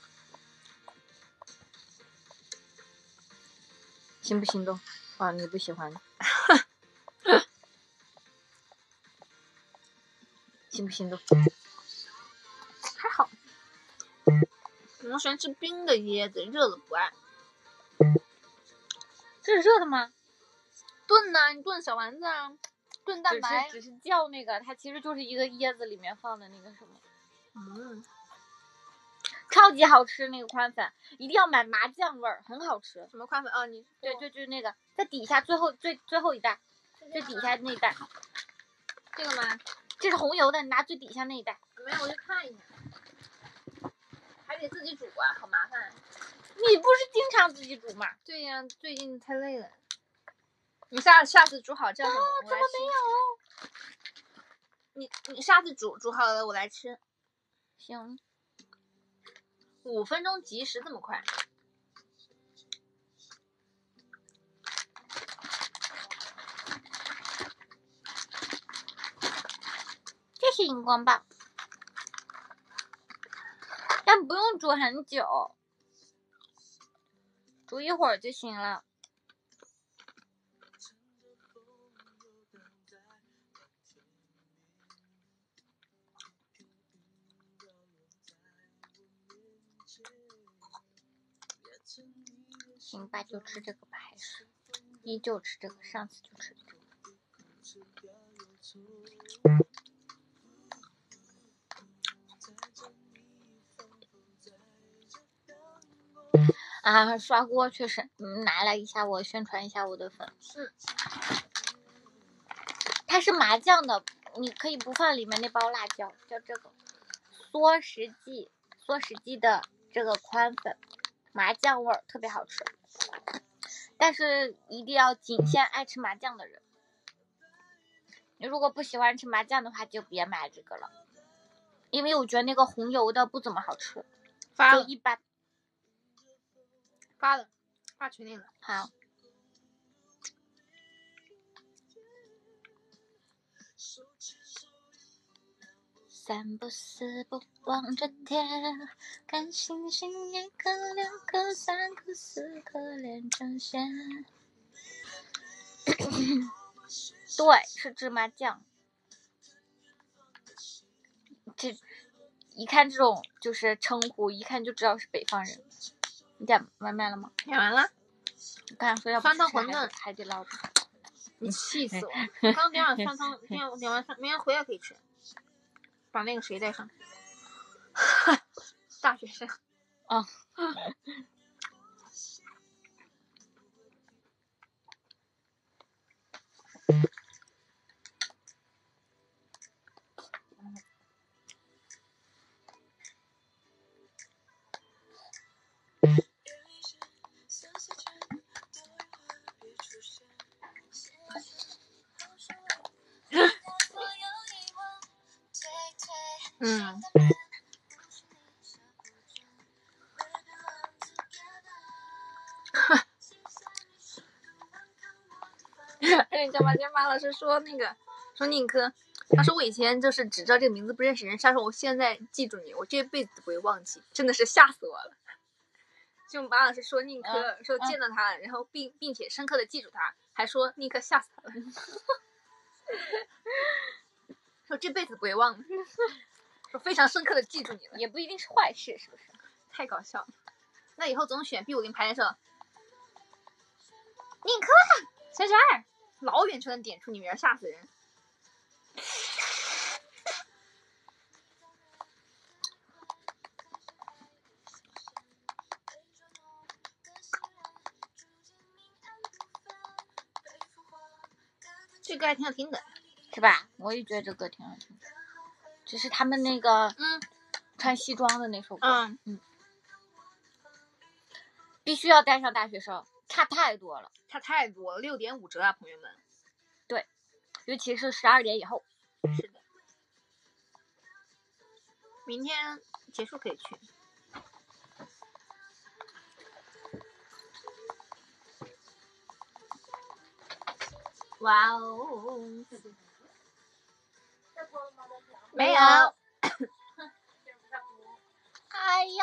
心不心动？啊，你不喜欢。心不心动？ 还好。我喜欢吃冰的椰子，热的不爱。 这是热的吗？ 炖呐、啊，你炖小丸子啊，炖蛋白。 只是只是叫那个，它其实就是一个椰子里面放的那个什么。 嗯， 超级好吃那个宽粉，一定要买麻酱味儿，很好吃。 什么宽粉啊？你对对，就是那个在底下最后最最后一袋，最底下那一袋。 这个吗？ 这是红油的，你拿最底下那一袋。 没有，我去看一下。还得自己煮啊，好麻烦。 你不是经常自己煮吗？ 对呀、啊，最近太累了。你下下次煮好叫上我， 啊、 我来吃。 怎么没有？你你下次煮煮好了我来吃。 行。 五分钟即食，这么快？ 这是荧光棒，但不用煮很久，煮一会儿就行了。行吧，就吃这个吧，还是依旧吃这个，上次就吃这个。啊，刷锅确实，嗯，拿来一下我宣传一下我的粉。 嗯， 它是麻酱的，你可以不放里面那包辣椒，叫这个缩食记，缩食记的这个宽粉，麻酱味儿特别好吃。但是一定要仅限爱吃麻酱的人，你如果不喜欢吃麻酱的话，就别买这个了，因为我觉得那个红油的不怎么好吃， 发就一般。 发了，发群里了。 好。三不四不望着天，看星星一颗两颗三颗四颗连成线。对，是芝麻酱。这一看这种就是称呼，一看就知道是北方人。你点外卖了吗？ 点完了。 我刚才说要酸汤馄饨， 海底捞的。 你气死我！刚点完酸汤，点点完酸，明天回来可以吃。把那个谁带上。大学生。 啊。 嗯。 马老师说那个说宁珂，他说我以前就是只知道这个名字不认识人，他说我现在记住你，我这辈子都不会忘记，真的是吓死我了。就马老师说宁珂， 嗯说见到他，然后并并且深刻的记住他，还说宁珂吓死他了，说这辈子不会忘了，说非常深刻的记住你了， 也不一定是坏事，是不是？ 太搞笑了。那以后总选 B 我给你排的时候，宁珂三十二，老远就能点出你名儿，吓死人。这歌还挺好听的， 是吧？我也觉得这歌挺好听的，只是他们那个嗯穿西装的那首歌， 嗯嗯，必须要带上大学生，差太多了， 差太多了，六点五折啊，朋友们。 对，尤其是十二点以后。 是的，明天结束可以去。哇哦！没有。哎呦，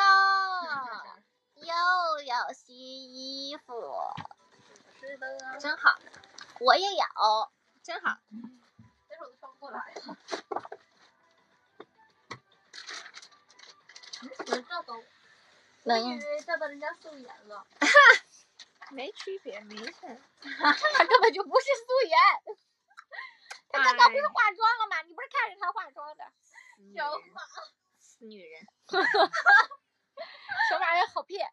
又要洗衣服， 是的， 真好。我也有，真好。 但是我都穿不过来。能照到我？我以为照到人家素颜了。 没区别，没事。 他根本就不是素颜，他刚刚不是化妆了吗？你不是看着他化妆的？ 小马，死女人。 小马人好骗。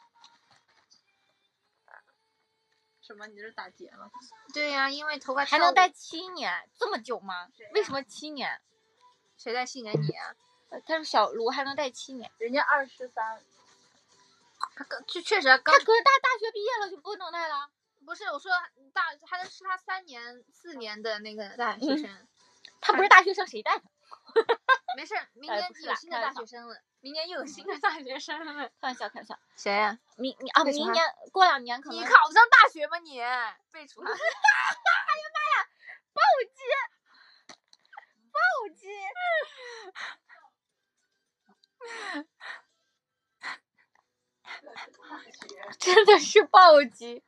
什么？你这是打结了？ 对呀、啊，因为头发还能戴七年，这么久吗？为什么七年？ 谁戴七年你啊？ 他说小卢还能戴七年， 人家二十三。 他刚就确实刚， 他可是大大学毕业了就不能戴了。 不是我说大，他是他三年四年的那个大学生，嗯、 他不是大学生谁戴他？ 没事，明年有新的大学生了，明年又有新的大学生了。 开玩笑，开玩笑。 谁呀、啊？ 明你啊，明年过两年可能你考上大学吗？你废除他！哎呀妈呀！暴击！暴击！真的是暴击！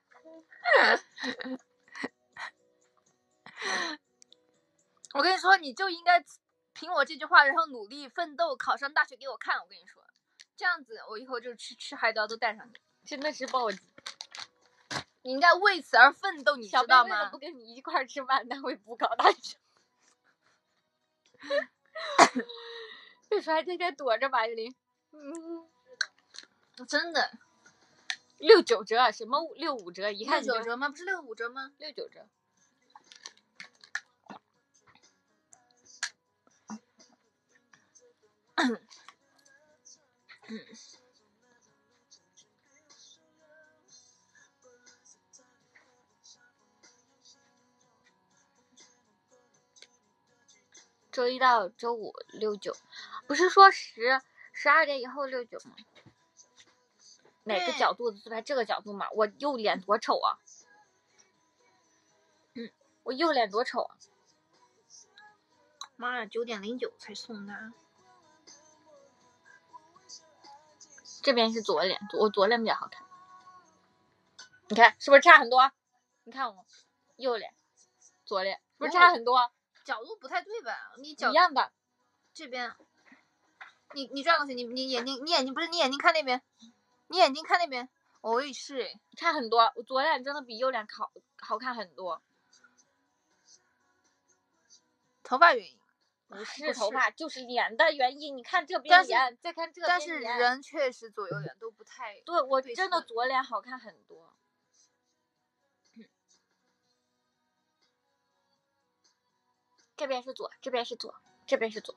我跟你说，你就应该凭我这句话，然后努力奋斗，考上大学给我看。我跟你说，这样子我以后就吃吃海底捞都带上你。 真的是暴击！ 你应该为此而奋斗，你知道吗？ 小贝为了不跟你一块吃饭，他会不考大学。为啥还天天躲着马玉林？ 嗯，真的。 六九折什么六五折？一看六九折吗？不是六五折吗？ 六九折。 嗯。 周一到周五六九，不是说十十二点以后六九吗？哪个角度的自拍？这个角度嘛，我右脸多丑啊！嗯，我右脸多丑啊！ 妈呀，九点零九才送的。 这边是左脸，我左脸比较好看。你看是不是差很多？你看我右脸、左脸，是不是差很多？哦、 角度不太对吧？你角一样的。 这边，你你转过去，你你眼睛，你眼睛不是你眼睛看那边，你眼睛看那边。我也是哎， 差很多。我左脸真的比右脸好好看很多。 头发原因。 不是头发，就是脸的原因。你看这边脸，再看这边脸， 但是人确实左右脸都不太。 对，我真的左脸好看很多。嗯、这边是左，这边是左，这边是左。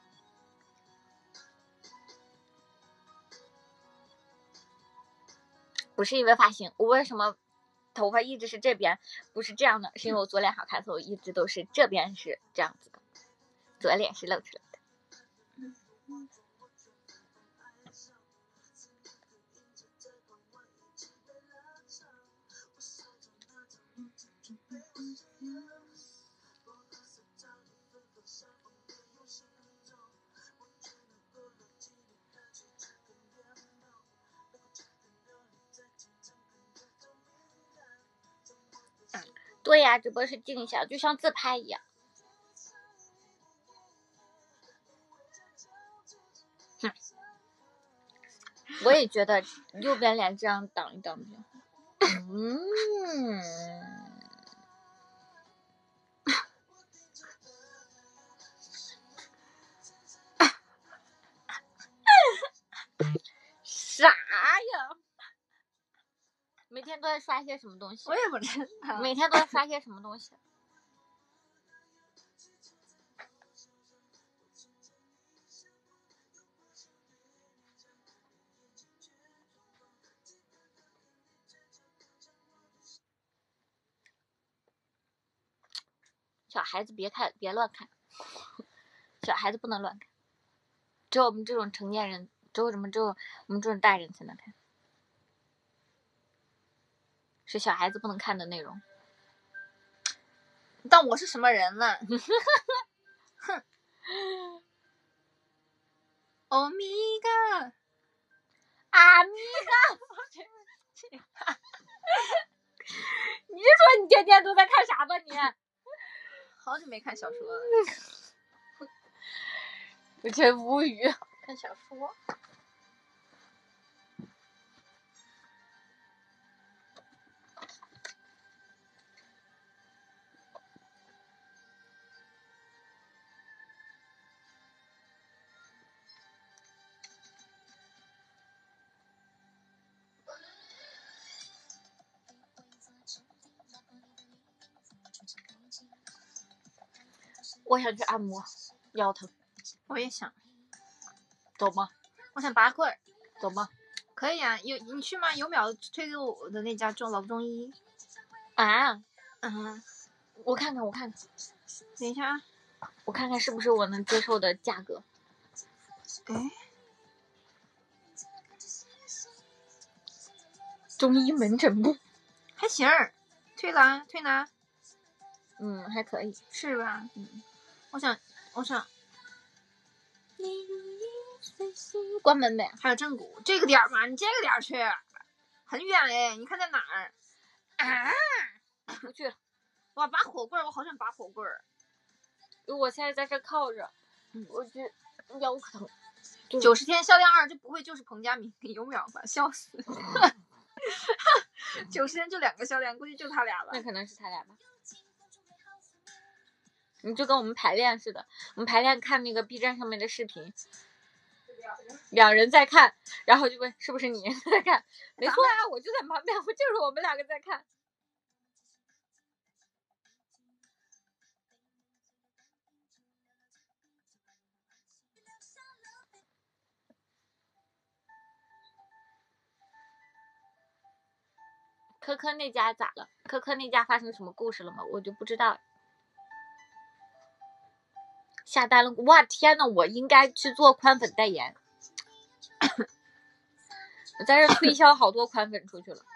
不是因为发型，我为什么头发一直是这边，不是这样的？是因为我左脸好看，所以我一直都是这边是这样子的。左脸是露出来的。 对呀，直播是静一下，就像自拍一样。哼，我也觉得右边脸这样挡一挡比较好。嗯。啥呀？每天都在刷些什么东西？ 我也不知道。 每天都在刷些什么东西？小孩子别看，别乱看。小孩子不能乱看，只有我们这种成年人，只有我们这种我们这种大人才能看，是小孩子不能看的内容。 当我是什么人了？哼！欧米伽， 阿米伽，你说你天天都在看啥吧你？ 好久没看小说了。 我真无语。 看小说。 我想去按摩，腰疼。 我也想。 走吗？ 我想拔罐儿。 走吗？ 可以啊，有你去吗？有秒推给我的那家中老中医。 啊？ 嗯， 我看看，我看看。 等一下啊， 我看看是不是我能接受的价格。 哎， 中医门诊部还行儿，推拿推拿， 嗯，还可以， 是吧？嗯，我想我想。 关门呗。 还有正骨这个点儿嘛，你这个点儿去，很远哎，你看在哪儿？ 啊，不去了。 哇，拔火棍儿，我好想拔火棍儿。 我现在在这靠着，嗯、我就腰可疼。 九十天销量二，这不会就是彭佳明有秒吧？笑死！九十天就两个销量，估计就他俩吧。 那可能是他俩吧。你就跟我们排练似的，我们排练看那个 B 站上面的视频，两人在看，然后就问是不是你在看？没错啊，我就在旁边，我就是我们两个在看。科科那家咋了？科科那家发生什么故事了吗？我就不知道。下单了，哇天呐，我应该去做宽粉代言。我在这推销好多宽粉出去了。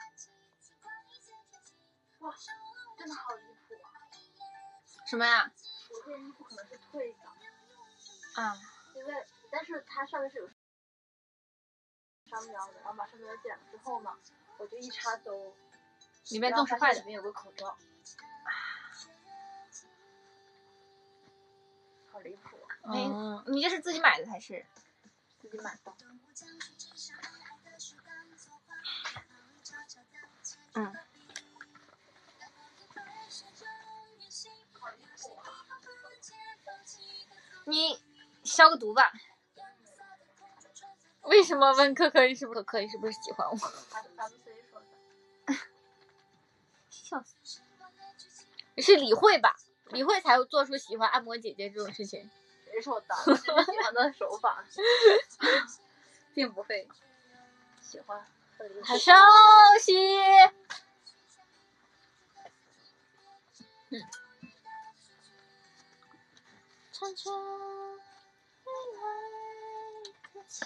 哇，真的好离谱啊！ 什么呀？ 我这衣服可能是退的。 啊。 因为，但是它上面是有商标的，然后把商标剪了之后嘛，我就一插兜， 里面冻是坏的。 里面有个口罩。好离谱啊！ 嗯，你这是自己买的还是？ 自己买的。 嗯。你消个毒吧。 为什么问可可你是不是可以是不是喜欢我？ 咱们谁说的？ 笑死！ 是李慧吧？李慧才会做出喜欢按摩姐姐这种事情。 谁说的？我只是喜欢她的手法，并不会喜欢。 好消息。嗯。长久未来可期。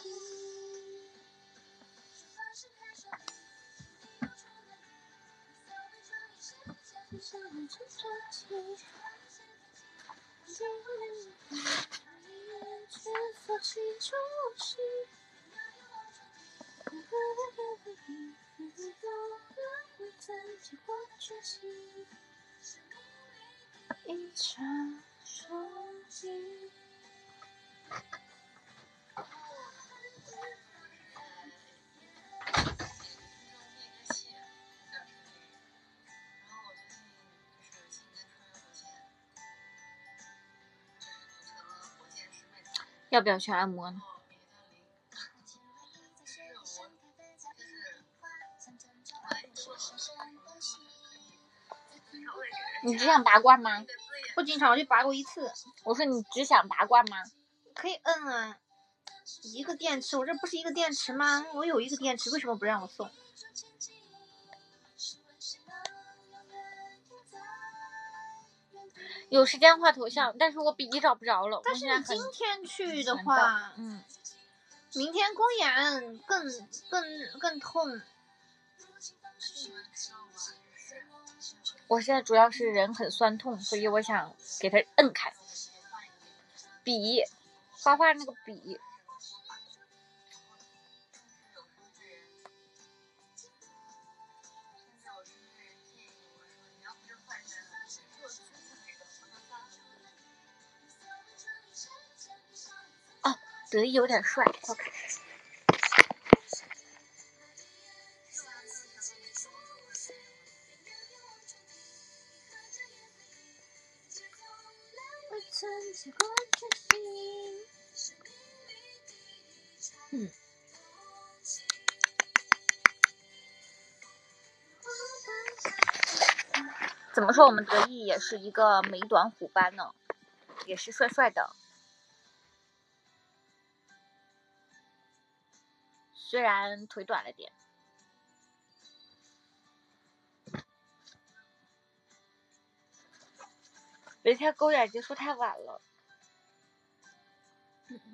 一场手机。 要不要去按摩呢？你只想拔罐吗？ 我经常就拔过一次。 我说你只想拔罐吗？ 可以摁啊，一个电池，我这不是一个电池吗？我有一个电池，为什么不让我送？ 有时间画头像，但是我笔找不着了。 但是你今天去的话， 嗯， 明天公演更更更痛。 我现在主要是人很酸痛，所以我想给它摁开。笔，画画那个笔。哦，得意有点帅，我看。嗯。怎么说我们得意也是一个美短虎斑呢，也是帅帅的，虽然腿短了点。那天公演结束太晚了。嗯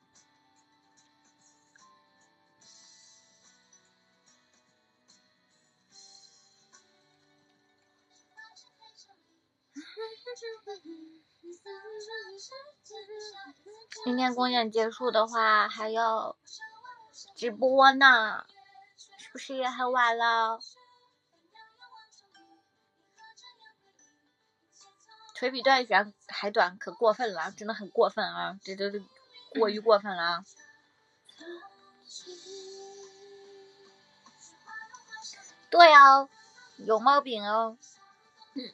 明天公演结束的话还要直播呢，是不是也很晚了？腿比段旋还短可过分了，真的很过分啊，这都过于过分了啊。对哦，有毛病哦。嗯。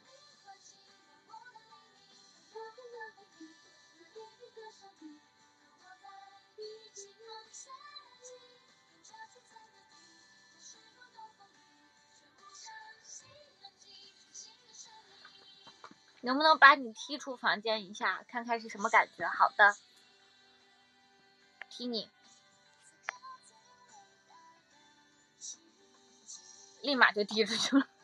能不能把你踢出房间一下，看看是什么感觉？好的，踢你，立马就踢出去了。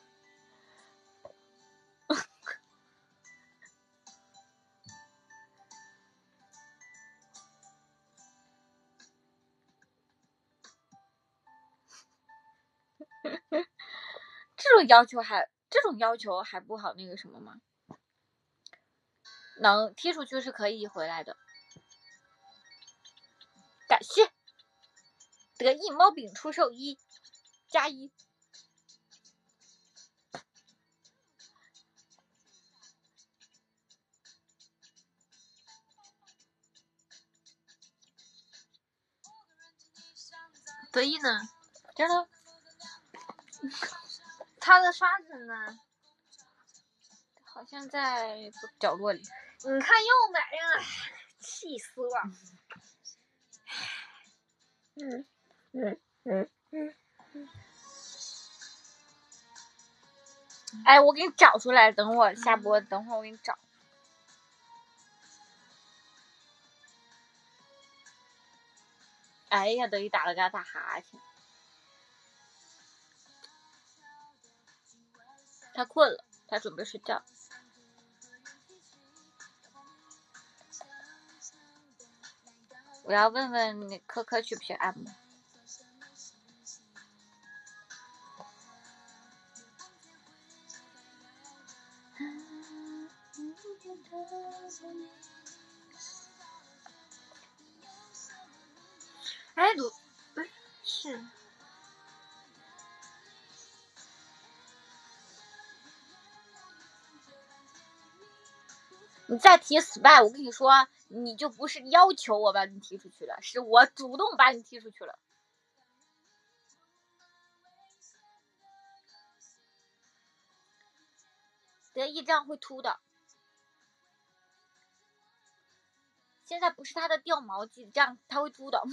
这种要求还这种要求还不好那个什么吗？能踢出去是可以回来的。感谢得意猫饼出售一加一。 得意呢？ 真的？ 他的刷子呢？ 好像在角落里。 你看又买了，气死我！ 嗯嗯嗯嗯。哎，我给你找出来，等我下播，等会儿我给你找。哎呀，得意打了个大哈欠。他困了，他准备睡觉。我要问问那科科去不去按摩。 哎，都不是是。 你再提 spy， 我跟你说，你就不是要求我把你踢出去了，是我主动把你踢出去了。得意这样会秃的。现在不是他的掉毛季，这样他会秃的。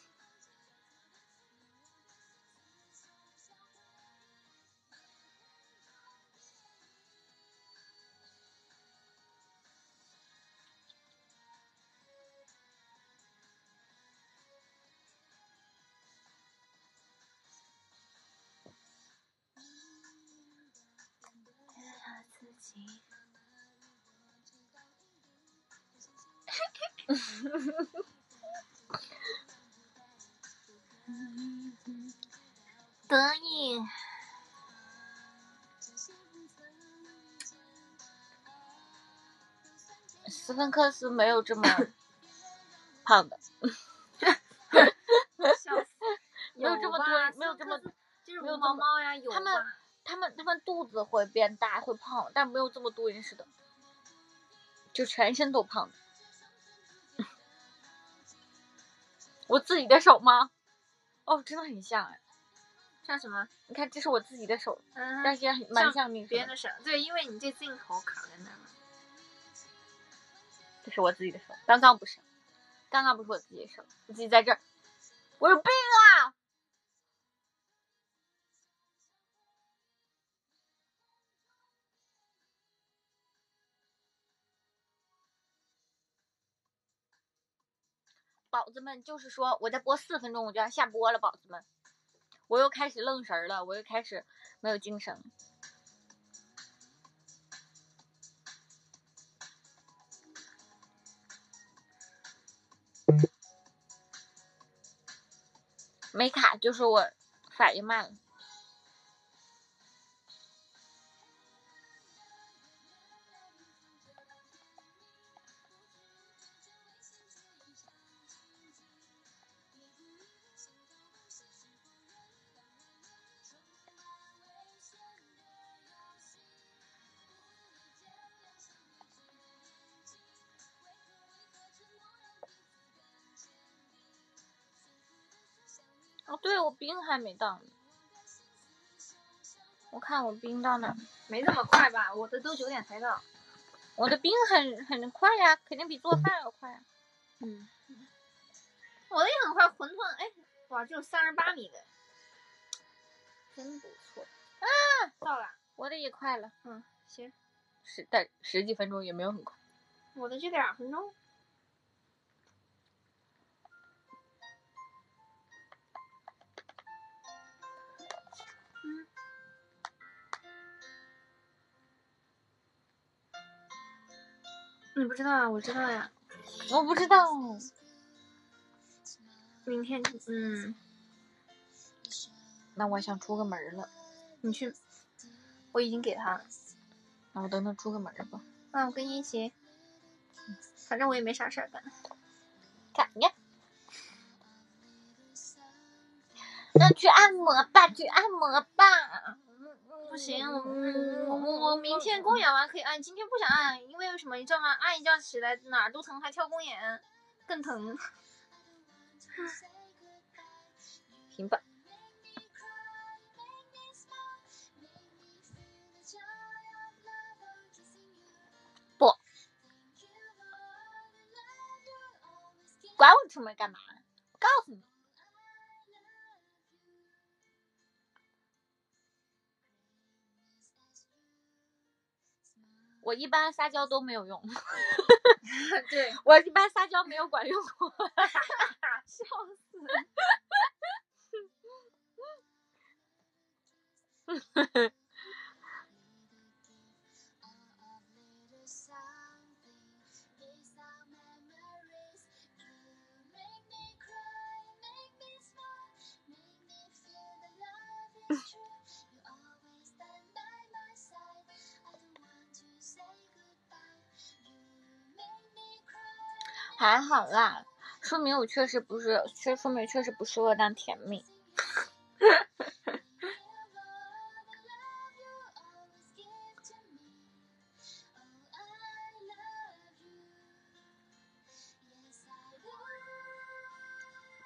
得意。 斯芬克斯没有这么胖的， 笑死！ 没有这么多，没有这么， 就是无毛猫呀，有他们他们他们肚子会变大，会胖，但没有这么多人似的，就全身都胖的。我自己的手吗？哦，真的很像哎。 像什么？ 你看，这是我自己的手， 嗯， 但是蛮像那别人的手。对，因为你这镜头卡在那儿。 这是我自己的手，刚刚不是，刚刚不是我自己的手，我自己在这儿，我有病啊！宝子们，就是说我再播四分钟我就要下播了，宝子们，我又开始愣神了，我又开始没有精神。没卡就是我反应慢了。哦，对，我冰还没到呢。我看我冰到哪？ 没这么快吧？我的都九点才到。 我的冰很很快呀，肯定比做饭要快呀。 嗯，我的也很快，馄饨哎，哇，只有三十八米的，真不错啊！到了， 我的也快了。 嗯，行， 十但十几分钟也没有很快。 我的就两分钟。嗯，你不知道啊？我知道呀。 我不知道。 明天，嗯， 那我想出个门了。 你去，我已经给他了。 那我等等出个门吧。 那我跟你一起，反正我也没啥事儿干。 看呀，那去按摩吧，去按摩吧。 不行，我我我明天公演完可以按，今天不想按，因为为什么你知道吗？按一觉起来哪儿都疼，还跳公演更疼。 行吧。不，管我出门干嘛？告诉你。我一般撒娇都没有用。 对， 我一般撒娇没有管用过。 笑死。 还好啦，说明我确实不是，确说明确实不适合当甜蜜。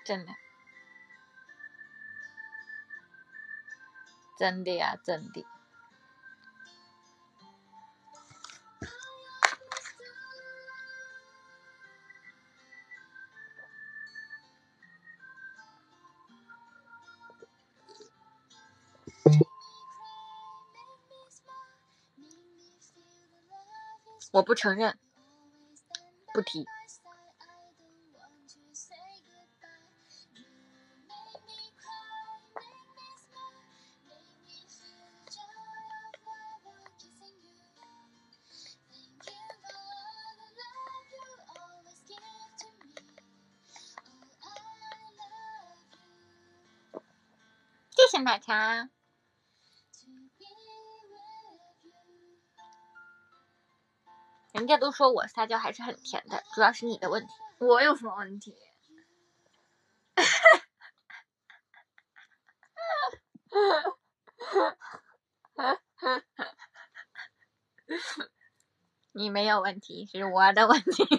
真的，真的呀，真的。我不承认，不提。谢谢奶茶。人家都说我撒娇还是很甜的，主要是你的问题。 我有什么问题？ 你没有问题，是我的问题。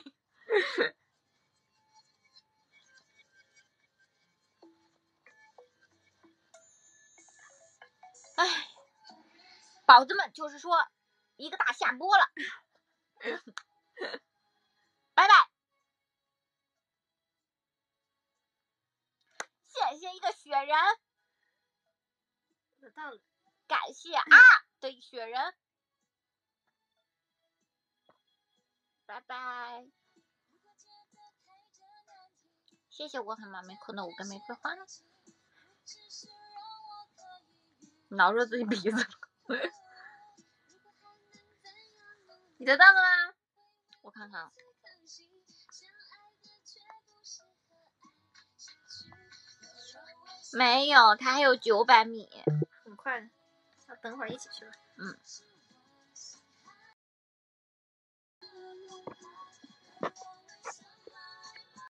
哎，宝子们，就是说一个大下播了，拜拜。谢谢一个雪人， 得到了， 感谢啊的雪人，拜拜。谢谢我很忙没空的五个玫瑰花呢，挠着自己鼻子了。 你得到了吗？ 我看看，没有，它还有九百米， 很快的，要等会儿一起去吧。 嗯。